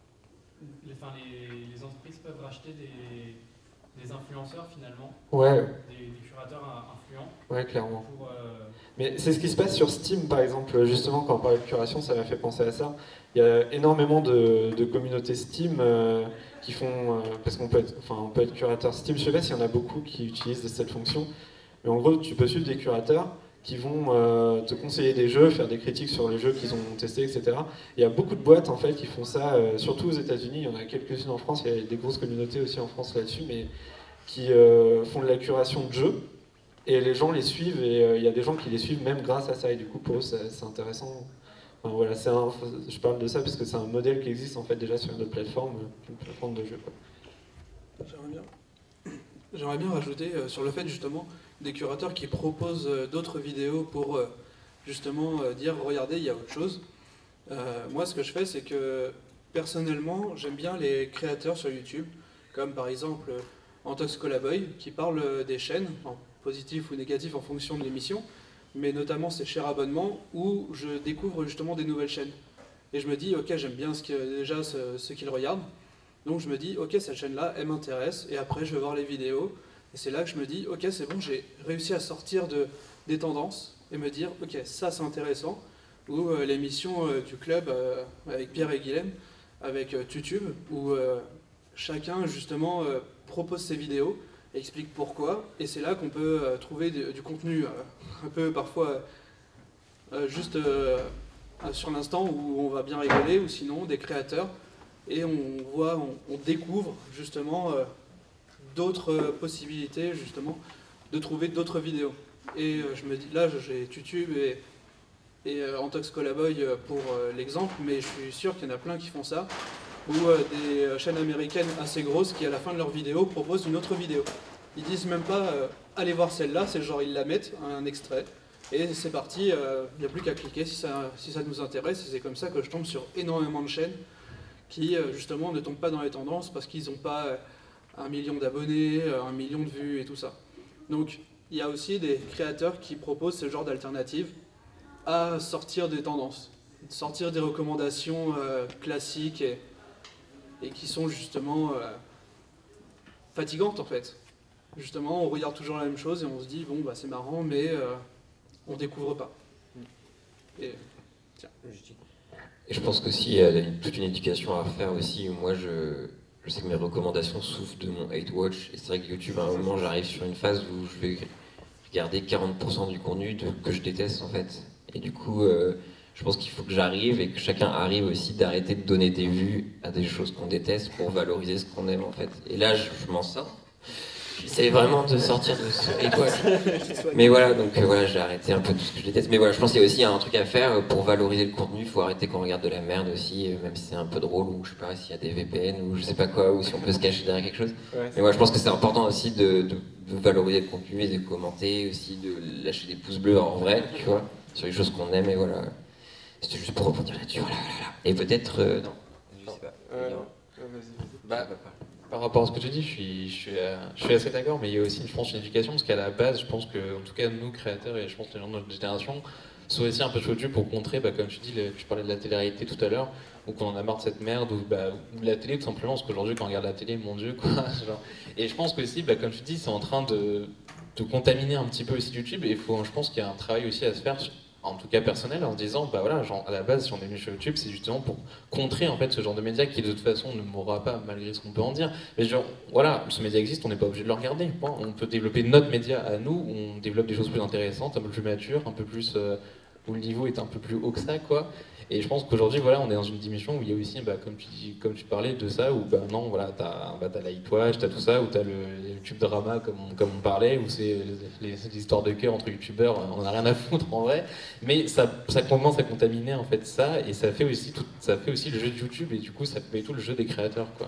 les, enfin les, les entreprises peuvent racheter des, des influenceurs finalement, ouais. des, des curateurs influents. Ouais, clairement. Pour, euh... Mais c'est ce qui se passe sur Steam, par exemple. Justement, quand on parle de curation, ça m'a fait penser à ça. Il y a énormément de, de communautés Steam euh, qui font, euh, parce qu'on peut être, enfin, on peut être curateur Steam. Je sais pas s'il y en a beaucoup qui utilisent cette fonction. Mais en gros, tu peux suivre des curateurs qui vont euh, te conseiller des jeux, faire des critiques sur les jeux qu'ils ont testés, et cetera. Il y a beaucoup de boîtes en fait qui font ça, euh, surtout aux États-Unis. Il y en a quelques-unes en France. Il y a des grosses communautés aussi en France là-dessus, mais qui euh, font de la curation de jeux. Et les gens les suivent et euh, il y a des gens qui les suivent même grâce à ça. Et du coup, pour eux, c'est intéressant. Enfin, voilà, un, je parle de ça parce que c'est un modèle qui existe en fait déjà sur une autre plateforme, une plateforme de jeu. J'aimerais bien. J'aimerais bien rajouter euh, sur le fait justement des curateurs qui proposent euh, d'autres vidéos pour euh, justement euh, dire regardez il y a autre chose. Euh, moi ce que je fais c'est que personnellement j'aime bien les créateurs sur YouTube comme par exemple euh, Antox Colaboy qui parle euh, des chaînes, en positif ou négatif en fonction de l'émission, mais notamment ses chers abonnements où je découvre justement des nouvelles chaînes. Et je me dis ok j'aime bien ce que, déjà ce, ce qu'il regarde. Donc je me dis, ok, cette chaîne-là, elle m'intéresse, et après je vais voir les vidéos, et c'est là que je me dis, ok, c'est bon, j'ai réussi à sortir de, des tendances, et me dire, ok, ça c'est intéressant, ou euh, l'émission euh, du club euh, avec Pierre et Guilhem, avec euh, YouTube, où euh, chacun justement euh, propose ses vidéos, et explique pourquoi, et c'est là qu'on peut euh, trouver du, du contenu euh, un peu parfois euh, juste euh, sur l'instant où on va bien rigoler, ou sinon des créateurs, et on voit, on, on découvre justement euh, d'autres euh, possibilités justement de trouver d'autres vidéos. Et euh, je me dis, là j'ai YouTube et, et euh, Antox Colaboy pour euh, l'exemple, mais je suis sûr qu'il y en a plein qui font ça, ou euh, des chaînes américaines assez grosses qui à la fin de leur vidéo proposent une autre vidéo. Ils disent même pas euh, allez voir celle-là, c'est genre ils la mettent, un extrait, et c'est parti, il euh, n'y a plus qu'à cliquer si ça, si ça nous intéresse, et c'est comme ça que je tombe sur énormément de chaînes qui justement ne tombent pas dans les tendances parce qu'ils n'ont pas un million d'abonnés, un million de vues et tout ça. Donc il y a aussi des créateurs qui proposent ce genre d'alternatives à sortir des tendances, sortir des recommandations euh, classiques et, et qui sont justement euh, fatigantes en fait. Justement, on regarde toujours la même chose et on se dit bon bah c'est marrant mais euh, on découvre pas. Et, tiens. Et je pense qu'aussi il y a toute une éducation à faire aussi. Moi, je, je sais que mes recommandations souffrent de mon hate watch. Et c'est vrai que YouTube, à un moment, j'arrive sur une phase où je vais regarder quarante pour cent du contenu de, que je déteste en fait. Et du coup, euh, je pense qu'il faut que j'arrive et que chacun arrive aussi d'arrêter de donner des vues à des choses qu'on déteste pour valoriser ce qu'on aime en fait. Et là, je, je m'en sors. J'essaie vraiment de sortir de ce hate watch. Mais voilà, donc euh, voilà, j'ai arrêté un peu tout ce que je déteste. Mais voilà, je pense qu'il y a aussi un truc à faire pour valoriser le contenu. Il faut arrêter qu'on regarde de la merde aussi, même si c'est un peu drôle, ou je sais pas s'il y a des V P N, ou je sais pas quoi, ou si on peut se cacher derrière quelque chose. Ouais. Mais voilà, je pense que c'est important aussi de, de, de valoriser le contenu et de commenter, aussi de lâcher des pouces bleus en vrai, tu vois, sur les choses qu'on aime, et voilà. C'était juste pour rebondir là-dessus, voilà, voilà. Et peut-être, euh, non, je sais pas. Euh, Vas-y. Bah, par rapport à ce que tu dis, je suis, je suis, euh, je suis assez d'accord, mais il y a aussi, je pense, une éducation, parce qu'à la base, je pense que, en tout cas, nous, créateurs, et je pense que les gens de notre génération, soit aussi un peu sur YouTube pour contrer, bah, comme tu dis, le, tu parlais de la télé-réalité tout à l'heure, ou qu'on en a marre de cette merde, ou, bah, ou la télé tout simplement, parce qu'aujourd'hui quand on regarde la télé, mon Dieu, quoi. Genre. Et je pense qu'aussi, bah, comme tu dis, c'est en train de, de contaminer un petit peu aussi YouTube, et il faut, je pense qu'il y a un travail aussi à se faire, en tout cas personnel, en se disant, bah voilà, genre, à la base, si on est venu sur YouTube, c'est justement pour contrer en fait ce genre de média qui de toute façon ne mourra pas, malgré ce qu'on peut en dire. Mais genre, voilà, ce média existe, on n'est pas obligé de le regarder. Bon, on peut développer notre média à nous, où on développe des choses plus intéressantes, un peu plus matures, un peu plus... Euh, où le niveau est un peu plus haut que ça, quoi. Et je pense qu'aujourd'hui, voilà, on est dans une dimension où il y a aussi, bah, comme, tu dis, comme tu parlais de ça, où bah, non, voilà, t'as bah, l'hightwatch, t'as tout ça, où t'as le YouTube drama, comme on, comme on parlait, où c'est les, les, les histoires de cœur entre youtubeurs, on n'a rien à foutre en vrai, mais ça, ça commence à contaminer en fait ça, et ça fait aussi, tout, ça fait aussi le jeu de YouTube, et du coup, ça fait tout le jeu des créateurs, quoi.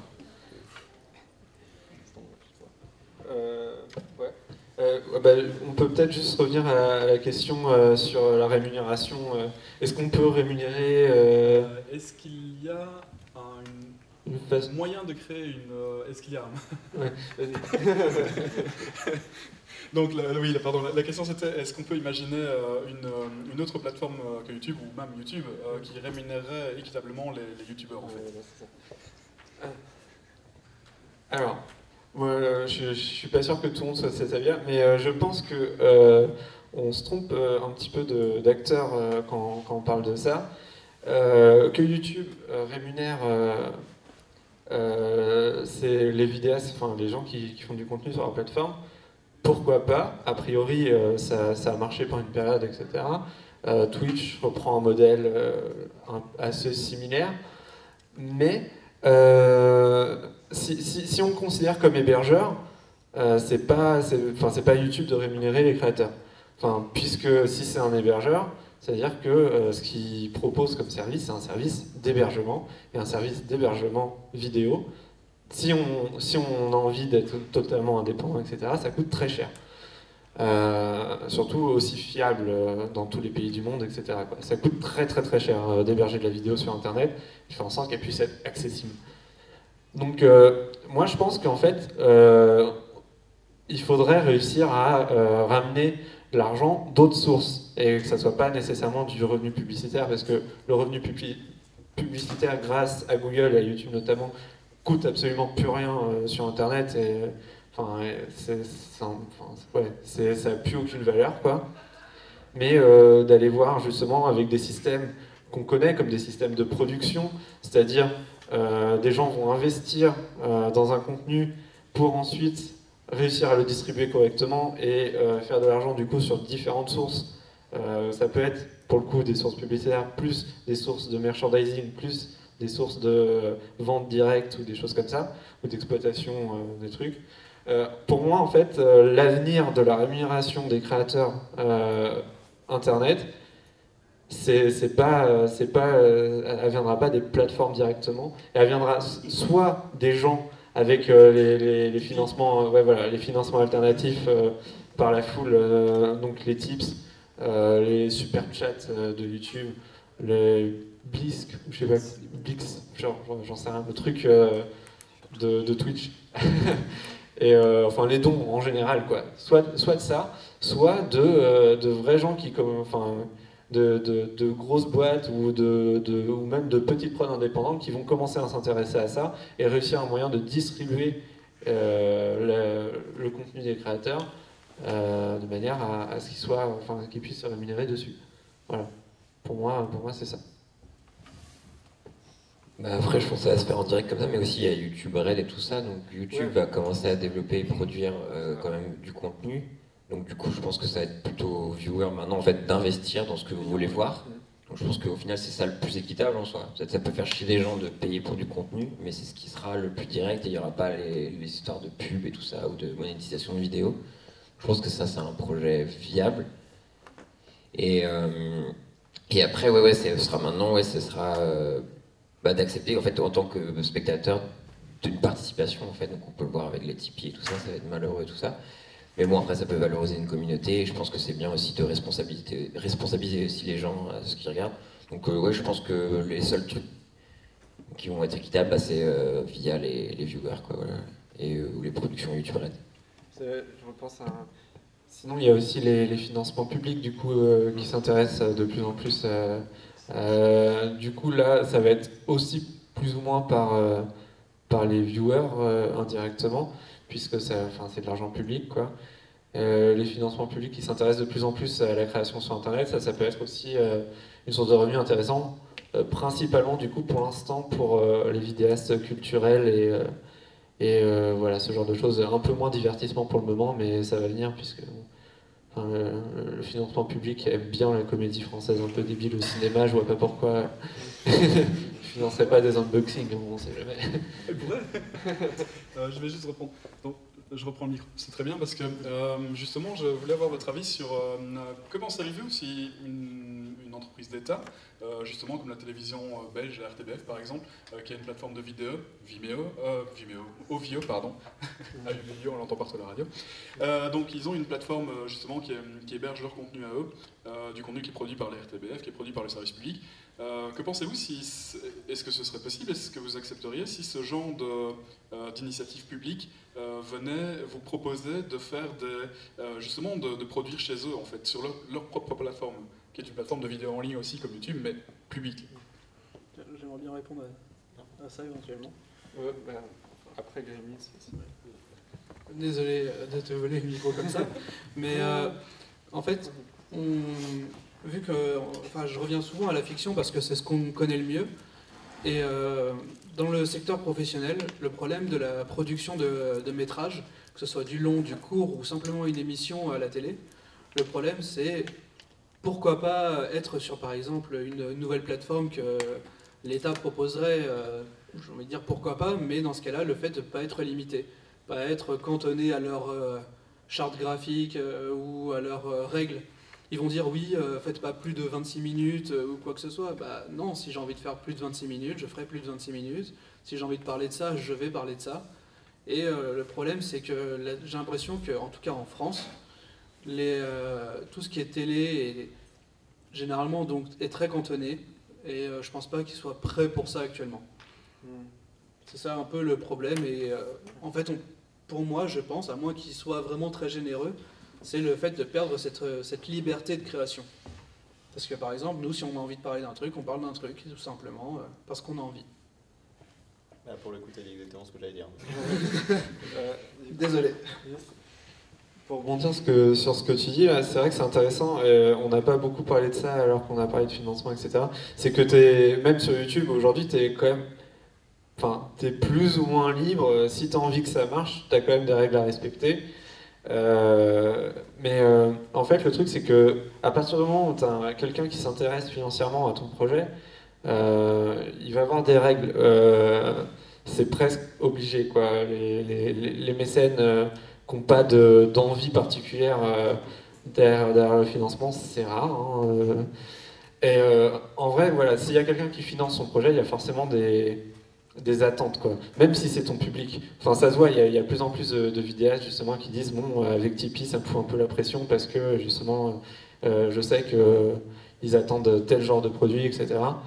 Euh, ouais. Euh, bah, on peut peut-être juste revenir à la, à la question euh, sur la rémunération. Euh, Est-ce qu'on peut rémunérer euh... euh, Est-ce qu'il y a un une... une phase... moyen de créer une... Euh, Est-ce qu'il y a un... Ouais, Donc la, oui, la, pardon, la, la question c'était est-ce qu'on peut imaginer euh, une, une autre plateforme euh, que YouTube, ou même YouTube, euh, qui rémunérerait équitablement les, les youtubeurs en fait. Ouais, alors... Moi, je, je suis pas sûr que tout le monde soit de cet avis, mais euh, je pense que euh, on se trompe euh, un petit peu d'acteurs euh, quand, quand on parle de ça. Euh, que YouTube euh, rémunère euh, euh, c'est les vidéastes, enfin les gens qui, qui font du contenu sur la plateforme. Pourquoi pas? A priori, euh, ça, ça a marché pendant une période, et cetera. Euh, Twitch reprend un modèle euh, un, assez similaire, mais euh, Si, si, si on le considère comme hébergeur, euh, c'est pas, c'est pas YouTube de rémunérer les créateurs. Enfin, puisque si c'est un hébergeur, c'est-à-dire que euh, ce qu'il propose comme service, c'est un service d'hébergement, et un service d'hébergement vidéo. Si on, si on a envie d'être totalement indépendant, et cetera, ça coûte très cher. Euh, surtout aussi fiable euh, dans tous les pays du monde, et cetera quoi. Ça coûte très très très cher euh, d'héberger de la vidéo sur Internet, et faire en sorte qu'elle puisse être accessible. Donc euh, moi je pense qu'en fait euh, il faudrait réussir à euh, ramener de l'argent d'autres sources et que ça ne soit pas nécessairement du revenu publicitaire, parce que le revenu publi publicitaire grâce à Google et à YouTube notamment coûte absolument plus rien euh, sur Internet, et enfin, c'est, enfin ouais, ça n'a plus aucune valeur quoi. Mais euh, d'aller voir justement avec des systèmes qu'on connaît comme des systèmes de production, c'est-à-dire Euh, des gens vont investir euh, dans un contenu pour ensuite réussir à le distribuer correctement et euh, faire de l'argent du coup sur différentes sources. Euh, ça peut être pour le coup des sources publicitaires, plus des sources de merchandising, plus des sources de vente directe ou des choses comme ça, ou d'exploitation euh, des trucs. Euh, pour moi en fait, euh, l'avenir de la rémunération des créateurs euh, internet, c'est pas, c'est pas, elle viendra pas des plateformes directement, elle viendra soit des gens avec euh, les, les, les financements, euh, ouais, voilà, les financements alternatifs euh, par la foule, euh, donc les tips, euh, les super chats euh, de YouTube, les Blisk, je sais pas, Blix, genre j'en sais rien, le truc euh, de, de Twitch. Et euh, enfin les dons en général quoi. Soit, soit de ça, soit de, euh, de vrais gens qui comme, enfin De, de, de grosses boîtes ou, de, de, ou même de petites prods indépendantes qui vont commencer à s'intéresser à ça et réussir un moyen de distribuer euh, le, le contenu des créateurs euh, de manière à, à ce qu'ils soient, enfin, qu'ils puissent se rémunérer dessus. Voilà. Pour moi, pour moi c'est ça. Bah après, je pense que ça va se faire en direct comme ça, mais aussi il y a YouTube Red et tout ça. Donc YouTube Ouais. va commencer à développer et produire euh, quand même du contenu. Donc du coup, je pense que ça va être plutôt aux viewers maintenant en fait d'investir dans ce que vous voulez voir. Donc je pense qu'au final, c'est ça le plus équitable en soi. Peut-être ça peut faire chier des gens de payer pour du contenu, mais c'est ce qui sera le plus direct et il n'y aura pas les, les histoires de pub et tout ça ou de monétisation de vidéo. Je pense que ça, c'est un projet viable. Et, euh, et après, ouais, ouais, ce sera maintenant, ouais, ce sera euh, bah, d'accepter en fait en tant que spectateur d'une participation en fait. Donc on peut le voir avec les Tipeee et tout ça, ça va être malheureux et tout ça. Mais bon, après, ça peut valoriser une communauté, et je pense que c'est bien aussi de responsabiliser, responsabiliser aussi les gens à ce qu'ils regardent. Donc, euh, ouais, je pense que les seuls trucs qui vont être équitables, bah, c'est euh, via les, les viewers, quoi, voilà, et euh, ou les productions YouTube Red. Je repense à un... Sinon, il y a aussi les, les financements publics, du coup, euh, qui s'intéressent de plus en plus. Euh, euh, du coup, là, ça va être aussi plus ou moins par, euh, par les viewers, euh, indirectement, puisque ça, enfin, c'est de l'argent public, quoi. Euh, les financements publics qui s'intéressent de plus en plus à la création sur Internet, ça, ça peut être aussi euh, une source de revenus intéressante, euh, principalement, du coup, pour l'instant, pour euh, les vidéastes culturels et... Euh, Et euh, voilà, ce genre de choses, un peu moins divertissement pour le moment, mais ça va venir puisque enfin, le, le financement public aime bien la comédie française un peu débile au cinéma, je vois pas pourquoi je financerais pas des unboxings, on sait jamais. Elle pourrait. euh, je vais juste reprendre. Donc, je reprends le micro. C'est très bien parce que euh, justement, je voulais avoir votre avis sur euh, comment ça arrive aussi une, une entreprise d'État, euh, justement comme la télévision belge, la R T B F par exemple, euh, qui a une plateforme de vidéo, Vimeo, euh, Vimeo, Ovio, pardon, ah, Vimeo, on l'entend partout à la radio. Euh, donc ils ont une plateforme justement qui, est, qui héberge leur contenu à eux, euh, du contenu qui est produit par la R T B F, qui est produit par le service public. Euh, que pensez-vous si, est-ce que ce serait possible, est-ce que vous accepteriez si ce genre de, euh, d'initiative publique euh, venait vous proposer de faire des, euh, justement de, de produire chez eux en fait, sur leur, leur propre plateforme, qui est une plateforme de vidéo en ligne aussi comme YouTube, mais publique. J'aimerais bien répondre à, à ça éventuellement. Ouais, bah, après Gremlins, c'est vrai. Désolé de te voler le micro comme ça, mais euh, en fait, on, vu que, enfin, je reviens souvent à la fiction parce que c'est ce qu'on connaît le mieux, et euh, dans le secteur professionnel, le problème de la production de, de métrages, que ce soit du long, du court ou simplement une émission à la télé, le problème c'est pourquoi pas être sur par exemple une nouvelle plateforme que l'État proposerait, euh, j'ai envie de dire pourquoi pas, mais dans ce cas-là, le fait de ne pas être limité, pas être cantonné à leur euh, charte graphique euh, ou à leurs euh, règles. Ils vont dire oui, euh, faites pas plus de vingt-six minutes euh, ou quoi que ce soit. Bah non, si j'ai envie de faire plus de vingt-six minutes, je ferai plus de vingt-six minutes. Si j'ai envie de parler de ça, je vais parler de ça. Et euh, le problème, c'est que la, j'ai l'impression que, en tout cas en France, les, euh, tout ce qui est télé est généralement donc est très cantonné. Et euh, je pense pas qu'ils soient prêts pour ça actuellement. Mm. C'est ça un peu le problème. Et euh, en fait, on, pour moi, je pense, à moins qu'ils soient vraiment très généreux, c'est le fait de perdre cette, cette liberté de création. Parce que par exemple, nous, si on a envie de parler d'un truc, on parle d'un truc, tout simplement, euh, parce qu'on a envie. Bah pour le coup, t'as dit exactement ce que j'allais dire. euh, Désolé. Pour rebondir ce que, sur ce que tu dis, là, c'est vrai que c'est intéressant, euh, on n'a pas beaucoup parlé de ça alors qu'on a parlé de financement, et cetera. C'est que t'es, même sur YouTube, aujourd'hui, tu es quand même... Enfin, tu es plus ou moins libre. Si tu as envie que ça marche, tu as quand même des règles à respecter. Euh, mais euh, en fait, le truc, c'est que à partir du moment où tu as quelqu'un qui s'intéresse financièrement à ton projet, euh, il va avoir des règles. Euh, c'est presque obligé, quoi. Les, les, les mécènes euh, qui n'ont pas de, d'envie particulière euh, derrière, derrière le financement, c'est rare. Hein, euh. Et euh, en vrai, voilà, s'il y a quelqu'un qui finance son projet, il y a forcément des... des attentes, quoi. Même si c'est ton public. Enfin, ça se voit, il y a, il y a de plus en plus de, de vidéastes, justement, qui disent, bon, avec Tipeee, ça me fout un peu la pression parce que, justement, euh, je sais qu'ils attendent tel genre de produit, et cetera.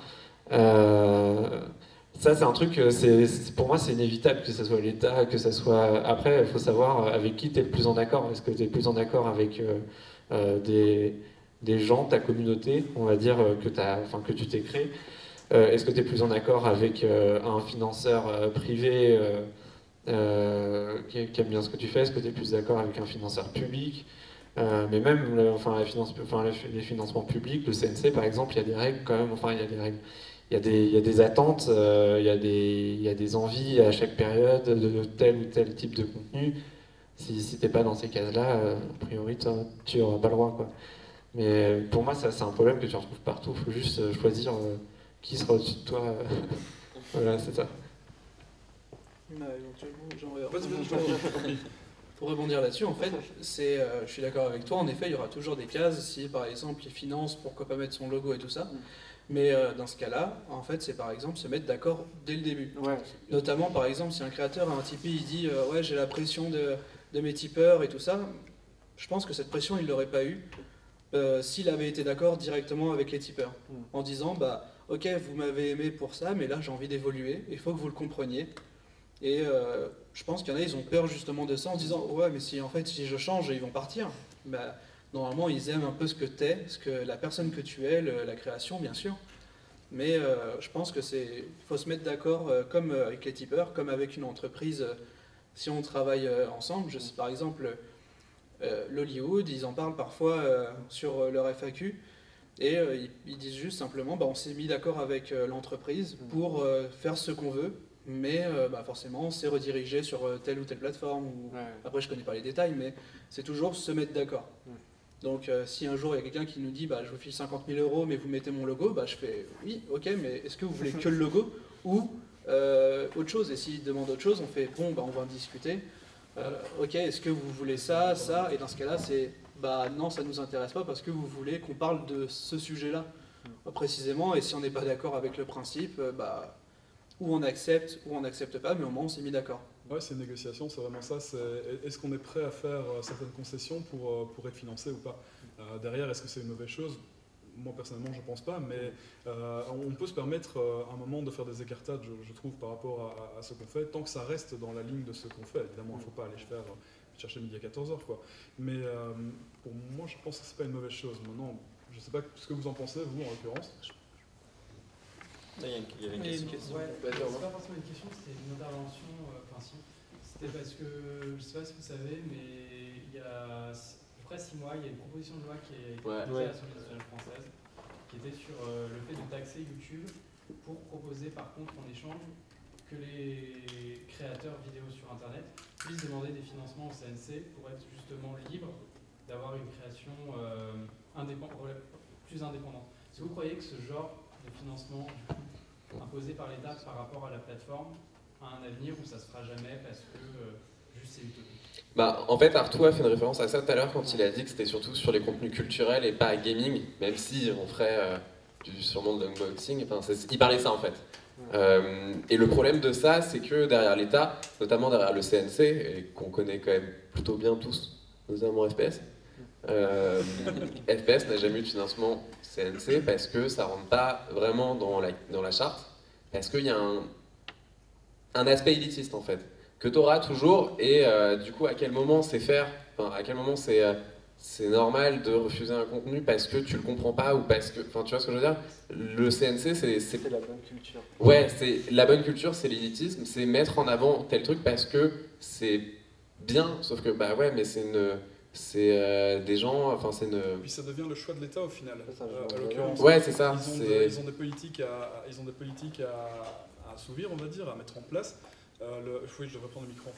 Euh, ça, c'est un truc, c'est, c'est, pour moi, c'est inévitable que ce soit l'État, que ce soit... Après, il faut savoir avec qui tu es le plus en accord. Est-ce que tu es plus en accord avec euh, euh, des, des gens, ta communauté, on va dire, que, t'as, enfin, que tu t'es créé. Euh, est-ce que tu es plus en accord avec euh, un financeur euh, privé euh, euh, qui, qui aime bien ce que tu fais? Est-ce que tu es plus d'accord avec un financeur public? euh, Mais même le, enfin, la finance, enfin, les financements publics, le C N C par exemple, il y a des règles quand même, enfin il y a des règles. Il y a des, il y a des attentes, euh, il, y a des, il y a des envies à chaque période de tel ou tel type de contenu. Si, si tu n'es pas dans ces cases-là, euh, a priori, tu n'auras pas le droit, quoi. Mais pour moi, ça, c'est un problème que tu retrouves partout. Il faut juste euh, choisir euh, qui sera au-dessus de toi. Euh, voilà, c'est ça. Bah, pour rebondir là-dessus, en fait, c'est, euh, je suis d'accord avec toi. En effet, il y aura toujours des cases. Si, par exemple, les finances, pourquoi pas mettre son logo et tout ça. Mais euh, dans ce cas-là, en fait, c'est par exemple se mettre d'accord dès le début. Ouais. Notamment, par exemple, si un créateur a un Tipeee, il dit euh, ouais, j'ai la pression de, de mes tipeurs et tout ça. Je pense que cette pression, il ne l'aurait pas eu euh, s'il avait été d'accord directement avec les tipeurs, mm. en disant bah ok, vous m'avez aimé pour ça, mais là j'ai envie d'évoluer. Il faut que vous le compreniez. Et euh, je pense qu'il y en a, ils ont peur justement de ça en se disant ouais, mais si en fait si je change, ils vont partir. bah, normalement, ils aiment un peu ce que tu es, ce que, la personne que tu es, le, la création, bien sûr. Mais euh, je pense que c'est, faut se mettre d'accord, euh, comme avec les tipeurs, comme avec une entreprise. Euh, si on travaille euh, ensemble, je sais, par exemple, euh, l'Hollywood, ils en parlent parfois euh, sur leur F A Q. Et euh, ils, ils disent juste simplement, bah, on s'est mis d'accord avec euh, l'entreprise pour euh, faire ce qu'on veut, mais euh, bah, forcément, on s'est redirigé sur euh, telle ou telle plateforme. Ou... Ouais. Après, je connais pas les détails, mais c'est toujours se mettre d'accord. Ouais. Donc, euh, si un jour il y a quelqu'un qui nous dit, bah, je vous file cinquante mille euros, mais vous mettez mon logo, bah, je fais, oui, ok, mais est-ce que vous voulez que le logo ou euh, autre chose? Et s'il demande autre chose, on fait, bon, bah, on va en discuter. Euh, ok, est-ce que vous voulez ça, ça? Et dans ce cas-là, c'est... Bah non, ça ne nous intéresse pas parce que vous voulez qu'on parle de ce sujet-là précisément, et si on n'est pas d'accord avec le principe, bah, ou on accepte ou on n'accepte pas, mais au moins on s'est mis d'accord. Ouais, c'est une négociation, c'est vraiment ça. Est-ce qu'on est prêt à faire certaines concessions pour, pour être financé ou pas? euh, Derrière, est-ce que c'est une mauvaise chose? Moi personnellement, je ne pense pas, mais euh, on peut se permettre euh, un moment de faire des écartades, je, je trouve, par rapport à, à ce qu'on fait, tant que ça reste dans la ligne de ce qu'on fait. Évidemment, il ne faut pas aller faire... chercher midi à quatorze heures, quoi. Mais euh, pour moi, je pense que c'est pas une mauvaise chose. Maintenant, je sais pas ce que vous en pensez, vous, en l'occurrence. Il y avait une question. question. Ouais, c'est pas forcément une question, c'était une intervention. Enfin, si. C'était parce que, je sais pas si vous savez, mais il y a à peu près six mois, il y a une proposition de loi qui a été ouais. proposée ouais. à l'Assemblée nationale française, qui était sur euh, le fait de taxer YouTube pour proposer, par contre, en échange, que les créateurs vidéo sur Internet puissent demander des financements au C N C pour être justement libres d'avoir une création euh, indépend- plus indépendante. Si vous croyez que ce genre de financement imposé par l'État par rapport à la plateforme a un avenir où ça ne se fera jamais parce que euh, juste c'est utopique? Bah, en fait, Arthur a fait une référence à ça tout à l'heure quand il a dit que c'était surtout sur les contenus culturels et pas gaming, même si on ferait euh, du, sûrement de l'unboxing. Enfin, il parlait ça en fait. Euh, et le problème de ça, c'est que derrière l'État, notamment derrière le C N C, et qu'on connaît quand même plutôt bien tous, notamment F P S, euh, F P S n'a jamais eu de financement C N C parce que ça ne rentre pas vraiment dans la, dans la charte, parce qu'il y a un, un aspect élitiste en fait, que tu auras toujours, et euh, du coup à quel moment c'est faire, enfin à quel moment c'est... Euh, c'est normal de refuser un contenu parce que tu le comprends pas ou parce que... Enfin, tu vois ce que je veux dire? Le C N C, c'est... C'est la bonne culture. Ouais, c'est la bonne culture, c'est l'élitisme, c'est mettre en avant tel truc parce que c'est bien, sauf que, bah ouais, mais c'est une... C'est euh, des gens... Enfin, c'est une... Puis ça devient le choix de l'État, au final, ça, euh, à l'occurrence. Ouais, c'est ça. Ils ont, de, ils ont des politiques, à, ils ont des politiques à, à assouvir, on va dire, à mettre en place. Euh, le... Oui, je devrais prendre le micro, en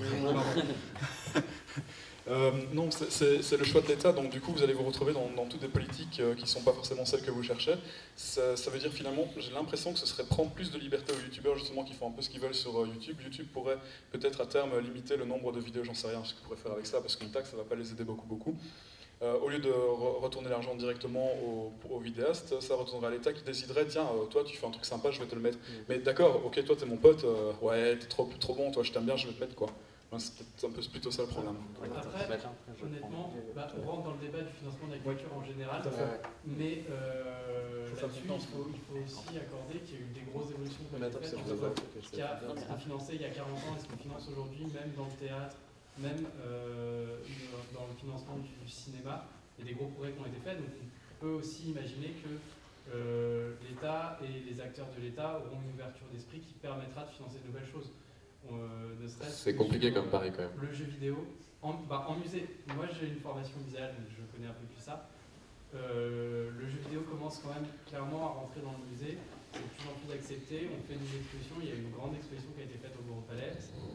fait. Euh, non, c'est le choix de l'État, donc du coup vous allez vous retrouver dans, dans toutes des politiques euh, qui ne sont pas forcément celles que vous cherchez. Ça, ça veut dire finalement, j'ai l'impression que ce serait prendre plus de liberté aux youtubeurs justement qui font un peu ce qu'ils veulent sur euh, YouTube. YouTube pourrait peut-être à terme limiter le nombre de vidéos, j'en sais rien ce qu'ils pourraient faire avec ça, parce qu'une taxe ça ne va pas les aider beaucoup beaucoup. Euh, au lieu de re retourner l'argent directement aux, aux vidéastes, ça retournerait à l'État qui déciderait, tiens, euh, toi tu fais un truc sympa, je vais te le mettre. Mmh. Mais d'accord, ok, toi t'es mon pote, euh, ouais, t'es trop, trop bon, toi je t'aime bien, je vais te mettre quoi. C'est un peu plutôt ça le problème. Après, honnêtement, bah, on rentre dans le débat du financement de l'agriculture en général, mais euh, là-dessus, il faut, il faut aussi accorder qu'il y a eu des grosses évolutions. Ce qui a été financé il y a quarante ans et ce qu'on finance aujourd'hui, même dans le théâtre, même euh, dans le financement du cinéma, il y a des gros progrès qui ont été faits. Donc on peut aussi imaginer que euh, l'État et les acteurs de l'État auront une ouverture d'esprit qui permettra de financer de nouvelles choses. Euh, c'est compliqué comme pari quand même. Le jeu vidéo, en, bah, en musée, moi j'ai une formation muséale, donc je connais un peu plus ça. Euh, le jeu vidéo commence quand même clairement à rentrer dans le musée, c'est de plus en plus accepté, on fait des expositions, il y a une grande exposition qui a été faite au Grand Palais.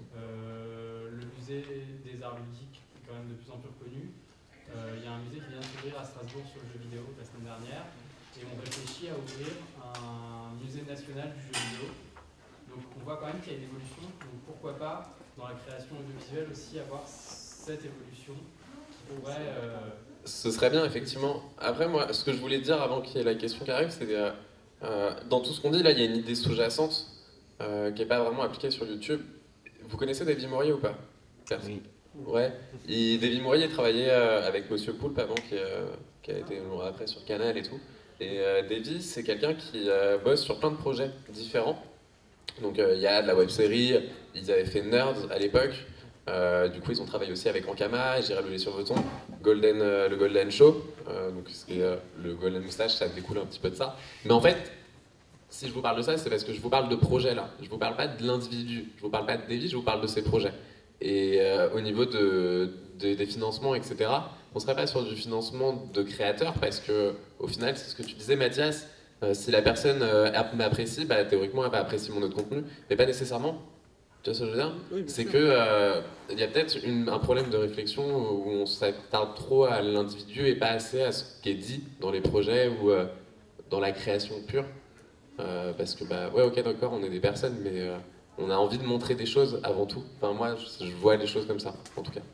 Euh, le musée des arts ludiques est quand même de plus en plus reconnu. Euh, il y a un musée qui vient s'ouvrir à Strasbourg sur le jeu vidéo la semaine dernière, et on réfléchit à ouvrir un musée national du jeu vidéo. Donc on voit quand même qu'il y a une évolution, donc pourquoi pas dans la création audiovisuelle aussi avoir cette évolution qui pourrait... Euh... Ce serait bien effectivement. Après moi, ce que je voulais dire avant qu'il y ait la question qui arrive, c'est euh, euh, dans tout ce qu'on dit là, il y a une idée sous-jacente euh, qui n'est pas vraiment appliquée sur YouTube. Vous connaissez Davy Mourier ou pas? Oui. Ouais. Et Davy Mourier travaillait euh, avec Monsieur Poulpe avant, qui, euh, qui a été après sur Canal et tout. Et euh, Davy, c'est quelqu'un qui euh, bosse sur plein de projets différents. Donc il euh, y a de la web-série, ils avaient fait Nerds à l'époque, euh, du coup ils ont travaillé aussi avec Ankama, J'irai le lait sur Veton, Golden, euh, le Golden Show, euh, donc c'est euh, le Golden Moustache, ça découle un petit peu de ça. Mais en fait, si je vous parle de ça, c'est parce que je vous parle de projet là. Je vous parle pas de l'individu, je vous parle pas de Davy, je vous parle de ses projets. Et euh, au niveau de, de, des financements, et cetera, on serait pas sur du financement de créateurs parce que au final, c'est ce que tu disais, Mathias, euh, si la personne euh, m'apprécie, bah, théoriquement, elle va apprécier mon autre contenu, mais pas nécessairement. Tu vois ce que je veux dire? Oui, bien C'est sûr. que euh, il y a peut-être une- un problème de réflexion où on s'attarde trop à l'individu et pas assez à ce qui est dit dans les projets ou euh, dans la création pure. Euh, parce que, bah, ouais, ok, d'accord, on est des personnes, mais euh, on a envie de montrer des choses avant tout. Enfin, moi, je, je vois les choses comme ça, en tout cas.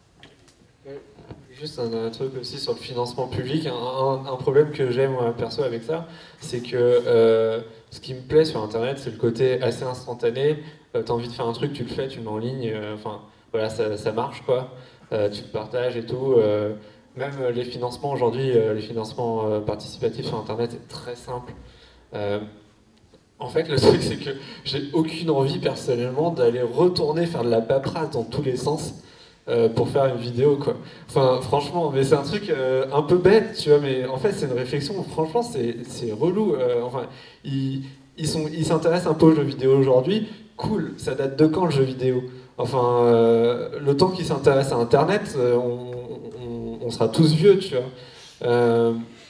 Juste un, un truc aussi sur le financement public, un, un- un problème que j'ai moi perso avec ça, c'est que euh, ce qui me plaît sur internet, c'est le côté assez instantané. Euh, t'as envie de faire un truc, tu le fais, tu le mets en ligne, euh, enfin voilà, ça, ça marche quoi. Euh, tu le partages et tout. Euh, même euh, les financements aujourd'hui, euh, les financements euh, participatifs sur internet, c'est très simple. Euh, en fait, le truc, c'est que j'ai aucune envie personnellement d'aller retourner faire de la paperasse dans tous les sens. Euh, pour faire une vidéo quoi. Enfin franchement, mais c'est un truc euh, un peu bête, tu vois, mais en fait c'est une réflexion, franchement c'est c'est relou. Euh, enfin, ils ils sont ils s'intéressent un peu aux jeux vidéo aujourd'hui. Cool, ça date de quand le jeu vidéo? Enfin, euh, le temps qu'ils s'intéressent à Internet, euh, on, on, on sera tous vieux, tu vois. Euh,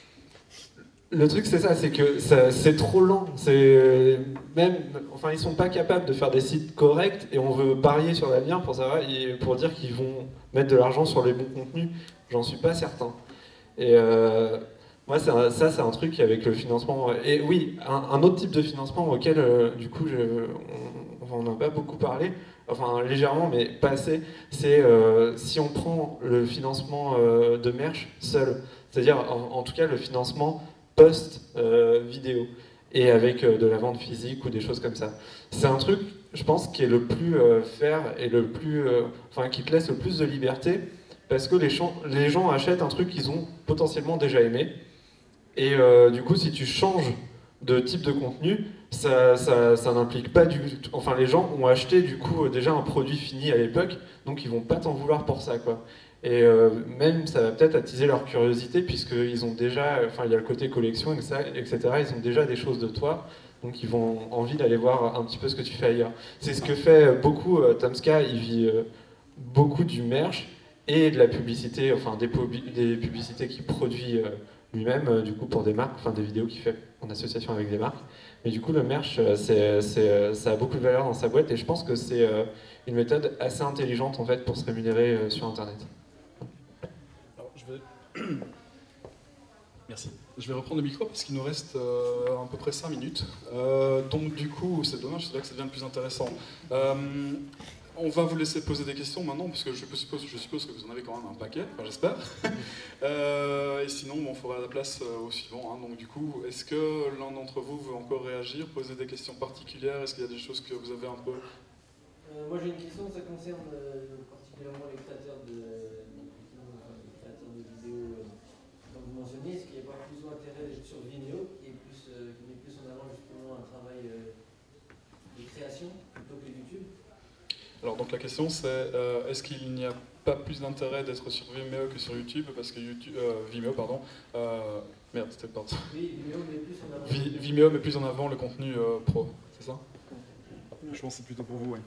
Le truc c'est ça, c'est que ça- c'est trop lent. C'est même, enfin ils sont pas capables de faire des sites corrects et on veut parier sur l'avenir pour savoir, et pour dire qu'ils vont mettre de l'argent sur les bons contenus. J'en suis pas certain. Et euh, moi c'est un- ça c'est un truc avec le financement. Et oui, un, un autre type de financement auquel euh, du coup je, on, enfin, on n'a pas beaucoup parlé, enfin légèrement mais pas assez. C'est euh, si on prend le financement euh, de merch seul, c'est-à-dire en, en tout cas le financement post-vidéo, euh, et avec euh, de la vente physique ou des choses comme ça. C'est un truc, je pense, qui est le plus euh, faire et le plus, euh, enfin, qui te laisse le plus de liberté, parce que les gens, les gens achètent un truc qu'ils ont potentiellement déjà aimé, et euh, du coup, si tu changes de type de contenu, ça, ça, ça n'implique pas du tout. Enfin, les gens ont acheté du coup déjà un produit fini à l'époque, donc ils vont pas t'en vouloir pour ça, quoi. Et euh, même, ça va peut-être attiser leur curiosité, puisqu'ils ont déjà, enfin, il y a le côté collection, et cetera. Ils ont déjà des choses de toi, donc ils vont envie d'aller voir un petit peu ce que tu fais ailleurs. C'est ce que fait beaucoup euh, Tomska, il vit euh, beaucoup du merch et de la publicité, enfin des, des publicités qu'il produit euh, lui-même, euh, du coup pour des marques, enfin des vidéos qu'il fait en association avec des marques. Mais du coup, le merch, euh, c'est, c'est, euh, ça a beaucoup de valeur dans sa boîte, et je pense que c'est euh, une méthode assez intelligente en fait pour se rémunérer euh, sur Internet. Alors, je vais... Merci. Je vais reprendre le micro parce qu'il nous reste euh, à peu près cinq minutes. Euh, donc du coup, c'est dommage, c'est là que ça devient le plus intéressant. Euh, on va vous laisser poser des questions maintenant, puisque je suppose, je suppose que vous en avez quand même un paquet, enfin j'espère. euh, et sinon, on fera la place au suivant. Hein. Donc du coup, est-ce que l'un d'entre vous veut encore réagir, poser des questions particulières? Est-ce qu'il y a des choses que vous avez un peu... Euh, moi j'ai une question, ça concerne euh, particulièrement les créateurs de, les créateurs de vidéos, euh, comme vous mentionniez. Est-ce qu'il n'y a pas plus d'intérêt d'être sur Vimeo, qui, est plus, euh, qui met plus en avant justement un travail euh, de création plutôt que YouTube? Alors donc la question c'est, euh, est-ce qu'il n'y a pas plus d'intérêt d'être sur Vimeo que sur YouTube? Parce que YouTube, euh, Vimeo, pardon, euh, merde, c'était pas... Oui, Vimeo met plus en avant. Vi- Vimeo met plus en avant le contenu euh, pro, c'est ça? Je pense que c'est plutôt pour vous, oui.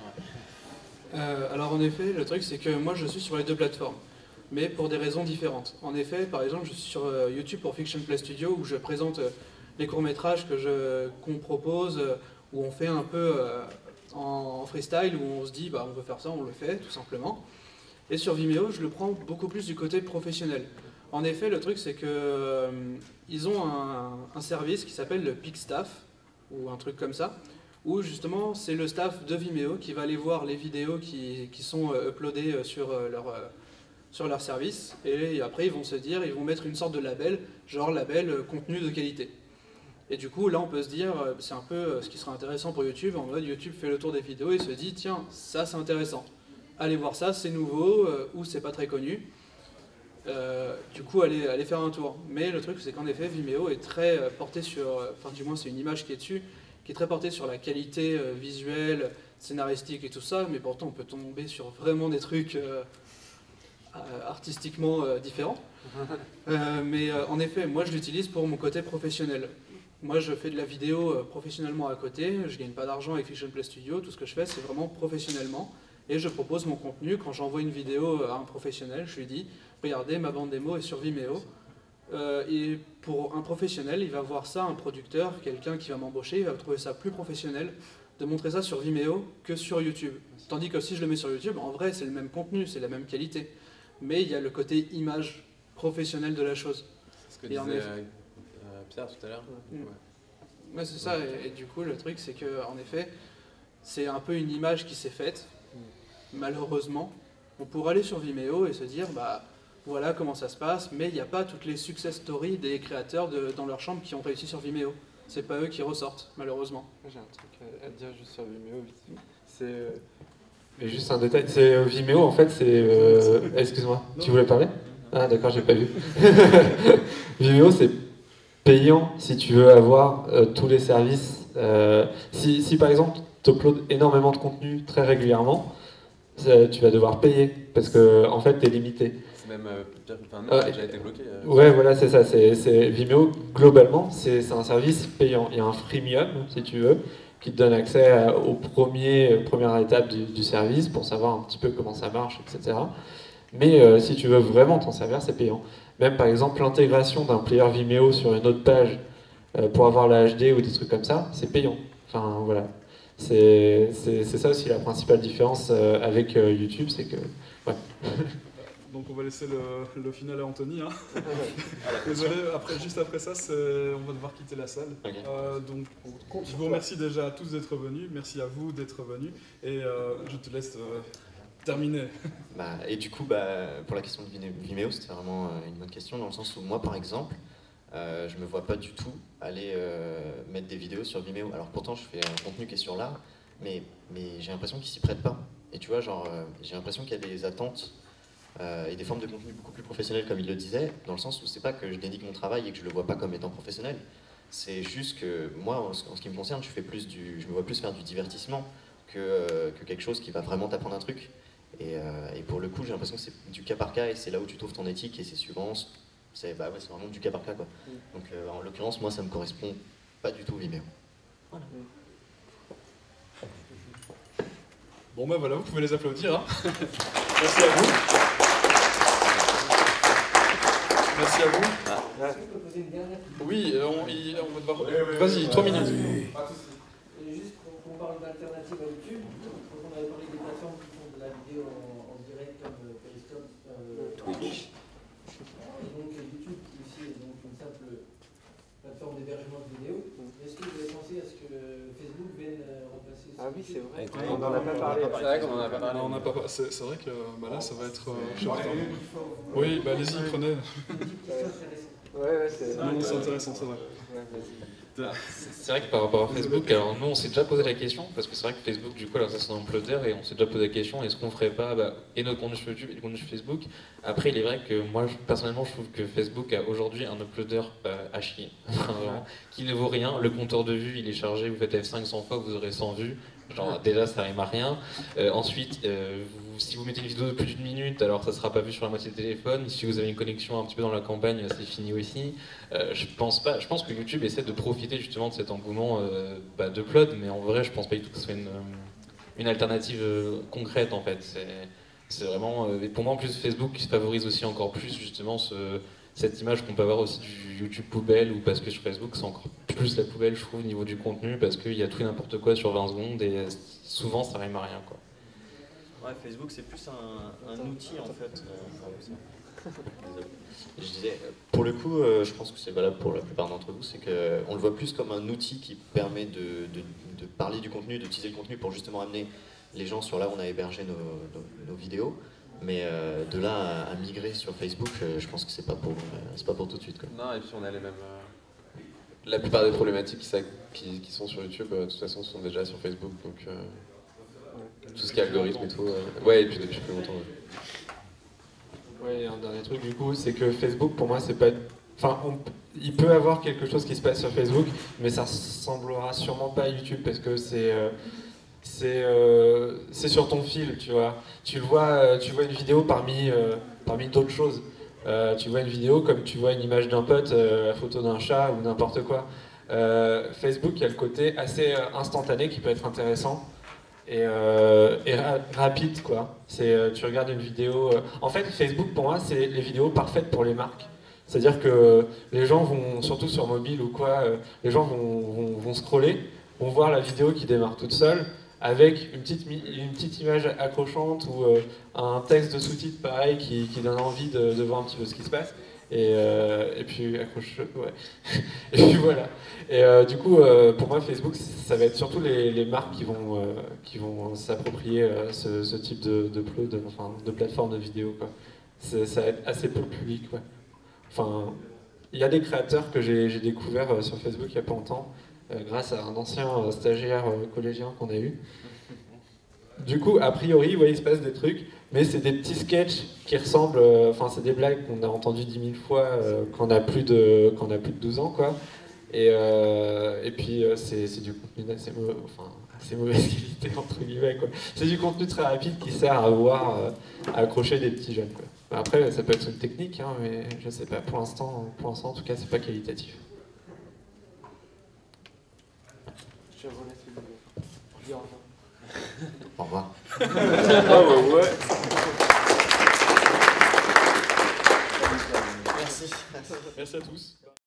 Euh, alors en effet, le truc c'est que moi je suis sur les deux plateformes, mais pour des raisons différentes. En effet, par exemple, je suis sur euh, YouTube pour Fiction Play Studio, où je présente euh, les courts-métrages que je, qu'on propose, euh, où on fait un peu euh, en, en freestyle, où on se dit bah on veut faire ça, on le fait tout simplement. Et sur Vimeo, je le prends beaucoup plus du côté professionnel. En effet, le truc c'est que euh, ils ont un, un service qui s'appelle le Peak Staff, ou un truc comme ça, où justement c'est le staff de Vimeo qui va aller voir les vidéos qui, qui sont euh, uploadées sur, euh, leur, euh, sur leur service, et après ils vont se dire, ils vont mettre une sorte de label, genre label euh, contenu de qualité. Et du coup là on peut se dire, euh, c'est un peu euh, ce qui serait intéressant pour YouTube, en mode YouTube fait le tour des vidéos et se dit, tiens, ça c'est intéressant, allez voir ça, c'est nouveau, euh, ou c'est pas très connu. Euh, du coup allez, allez faire un tour. Mais le truc c'est qu'en effet Vimeo est très euh, porté sur, euh, enfin du moins c'est une image qui est dessus, qui est très porté sur la qualité euh, visuelle, scénaristique et tout ça, mais pourtant on peut tomber sur vraiment des trucs euh, artistiquement euh, différent. Euh, mais euh, en effet, moi je l'utilise pour mon côté professionnel. Moi je fais de la vidéo euh, professionnellement à côté, je gagne pas d'argent avec Fiction Play Studio, tout ce que je fais c'est vraiment professionnellement. Et je propose mon contenu, quand j'envoie une vidéo à un professionnel, je lui dis « Regardez, ma bande démo est sur Vimeo ». Euh, et pour un professionnel, il va voir ça, un producteur, quelqu'un qui va m'embaucher, il va trouver ça plus professionnel de montrer ça sur Vimeo que sur YouTube. Tandis que si je le mets sur YouTube, en vrai c'est le même contenu, c'est la même qualité. Mais il y a le côté image professionnelle de la chose. C'est ce que Et disait en effet, euh, Pierre tout à l'heure. Ouais. Ouais, c'est ça, et, et du coup le truc c'est que en effet, c'est un peu une image qui s'est faite, malheureusement. On pourrait aller sur Vimeo et se dire, bah voilà comment ça se passe, mais il n'y a pas toutes les success stories des créateurs de, dans leur chambre qui ont réussi sur Vimeo. C'est pas eux qui ressortent, malheureusement. J'ai un truc à dire juste sur Vimeo. C'est... Euh... Mais juste un détail, c'est euh, Vimeo en fait, c'est... Euh... Excuse-moi, tu voulais parler? Ah d'accord, j'ai pas vu. Vimeo c'est payant si tu veux avoir euh, tous les services. Euh, si, si par exemple tu uploads énormément de contenu très régulièrement, ça, tu vas devoir payer parce que en fait tu es limité. C'est même euh, pire que enfin, euh, a déjà été bloqué. Euh, ouais, voilà, c'est ça. C'est, c'est Vimeo globalement, c'est, c'est un service payant. Il y a un freemium si tu veux, qui te donne accès à, aux premiers, premières étapes du, du service pour savoir un petit peu comment ça marche, et cetera. Mais euh, si tu veux vraiment t'en servir, c'est payant. Même par exemple l'intégration d'un player Vimeo sur une autre page euh, pour avoir la H D ou des trucs comme ça, c'est payant. Enfin voilà. C'est, c'est, c'est ça aussi la principale différence euh, avec euh, YouTube, c'est que... Ouais. Donc on va laisser le, le final à Anthony. Hein. Désolé, après, juste après ça, c'est, on va devoir quitter la salle. Okay. Euh, donc je vous remercie déjà à tous d'être venus, merci à vous d'être venus, et euh, je te laisse euh, terminer. Bah, et du coup, bah, pour la question de Vimeo, c'était vraiment une bonne question, dans le sens où moi, par exemple, euh, je me vois pas du tout aller euh, mettre des vidéos sur Vimeo. Alors pourtant, je fais un contenu qui est sur l'art, mais, mais j'ai l'impression qu'ils s'y prêtent pas. Et tu vois, genre, euh, j'ai l'impression qu'il y a des attentes Euh, et des formes de contenu beaucoup plus professionnelles, comme il le disait, dans le sens où c'est pas que je dénigre mon travail et que je le vois pas comme étant professionnel, c'est juste que moi, en ce, en ce qui me concerne, je, fais plus du, je me vois plus faire du divertissement que, euh, que quelque chose qui va vraiment t'apprendre un truc. Et, euh, et pour le coup, j'ai l'impression que c'est du cas par cas et c'est là où tu trouves ton éthique et c'est suivant, c'est bah ouais, c'est vraiment du cas par cas, quoi. Donc euh, en l'occurrence, moi, ça me correspond pas du tout Vimeo. Voilà. Bon ben voilà, vous pouvez les applaudir. Hein. Merci à vous. Merci à vous. Ah. Oui, on, il, on va devoir... Oui, oui, vas-y, trois minutes. Oui. Juste qu'on parle d'alternatives à YouTube, quand on avait parlé des plateformes qui font de la vidéo en, en direct comme Periscope, euh, Twitch. Et donc YouTube qui aussi est donc une simple plateforme d'hébergement de vidéos. Est-ce que vous avez pensé à ce que Facebook vienne remplacer ça? Ah oui, c'est vrai. Ouais, on n'en a pas parlé. C'est vrai qu'on en a pas parlé. Non, on a pas, c'est, c'est vrai que bah là, ça va être... Euh, oui, bah allez-y, prenez. Ouais, ouais, c'est, non, c'est intéressant, c'est vrai. C'est vrai que par rapport à Facebook, alors nous on s'est déjà posé la question, parce que c'est vrai que Facebook du coup alors ça c'est un uploader et on s'est déjà posé la question, est-ce qu'on ferait pas bah, et notre contenu sur YouTube et le contenu sur Facebook. Après il est vrai que moi je, personnellement je trouve que Facebook a aujourd'hui un uploader euh, à chier, vraiment, qui ne vaut rien, le compteur de vues il est chargé, vous faites F cinq cent fois, vous aurez cent vues. Genre déjà ça rime à rien. Euh, ensuite, euh, vous, si vous mettez une vidéo de plus d'une minute, alors ça sera pas vu sur la moitié du téléphone. Si vous avez une connexion un petit peu dans la campagne, c'est fini aussi. Euh, je pense pas. Je pense que YouTube essaie de profiter justement de cet engouement euh, bah, d'upload, mais en vrai, je pense pas du tout que ce soit une, une alternative euh, concrète en fait. C'est, c'est vraiment. Euh, et pour moi, en plus, Facebook favorise aussi encore plus justement ce, cette image qu'on peut avoir aussi du YouTube poubelle, ou parce que sur Facebook c'est encore plus la poubelle je trouve au niveau du contenu, parce qu'il y a tout et n'importe quoi sur vingt secondes et souvent ça rime à rien quoi. Ouais, Facebook c'est plus un, un outil en fait. Euh, je disais, pour le coup, euh, je pense que c'est valable pour la plupart d'entre vous, c'est qu'on le voit plus comme un outil qui permet de, de, de parler du contenu, d'utiliser le contenu pour justement amener les gens sur là où on a hébergé nos, nos, nos vidéos. Mais euh, de là à, à migrer sur Facebook, euh, je pense que c'est pas pour, euh, c'est pas pour tout de suite, quoi. Non, et puis on a les mêmes. Euh... La plupart des problématiques qui, qui, qui sont sur YouTube, euh, de toute façon, sont déjà sur Facebook, donc euh, tout ce qui est algorithme et tout. Euh... Ouais, et puis depuis plus longtemps. Ouais. Ouais, un dernier truc du coup, c'est que Facebook, pour moi, c'est pas. Enfin, on... il peut y avoir quelque chose qui se passe sur Facebook, mais ça ressemblera sûrement pas à YouTube parce que c'est. Euh... C'est, euh, c'est sur ton fil, tu vois. Tu le vois, tu vois une vidéo parmi euh, parmi d'autres choses. Euh, tu vois une vidéo comme tu vois une image d'un pote, euh, la photo d'un chat ou n'importe quoi. Euh, Facebook, il y a le côté assez instantané qui peut être intéressant et, euh, et ra rapide, quoi. C'est, euh, tu regardes une vidéo... Euh... En fait, Facebook, pour moi, c'est les vidéos parfaites pour les marques. C'est-à-dire que les gens vont, surtout sur mobile ou quoi, euh, les gens vont, vont, vont scroller, vont voir la vidéo qui démarre toute seule, avec une petite, une petite image accrochante ou euh, un texte de sous-titres pareil qui, qui donne envie de, de voir un petit peu ce qui se passe. Et, euh, et puis accroche, ouais. Et puis voilà. Et euh, du coup, euh, pour moi, Facebook, ça va être surtout les, les marques qui vont, euh, qui vont s'approprier euh, ce, ce type de, de, de, enfin, de plateforme de vidéo, quoi. Ça va être assez peu le public, ouais. Enfin, il y a des créateurs que j'ai découverts euh, sur Facebook il n'y a pas longtemps, euh, grâce à un ancien euh, stagiaire euh, collégien qu'on a eu. Du coup, a priori, ouais, il se passe des trucs, mais c'est des petits sketchs qui ressemblent, euh, enfin c'est des blagues qu'on a entendues dix mille fois euh, quand on a plus de, quand on a plus de douze ans, quoi. Et, euh, et puis euh, c'est du contenu d'assez mauvais, enfin, assez mauvaise qualité, entre guillemets, quoi. C'est du contenu très rapide qui sert à voir, euh, à accrocher des petits jeunes, quoi. Après, ça peut être une technique, hein, mais je sais pas, pour l'instant, pour l'instant, en tout cas, c'est pas qualitatif. Je vous laisse le dire au revoir. Au revoir. Ouais. Merci. Merci à tous.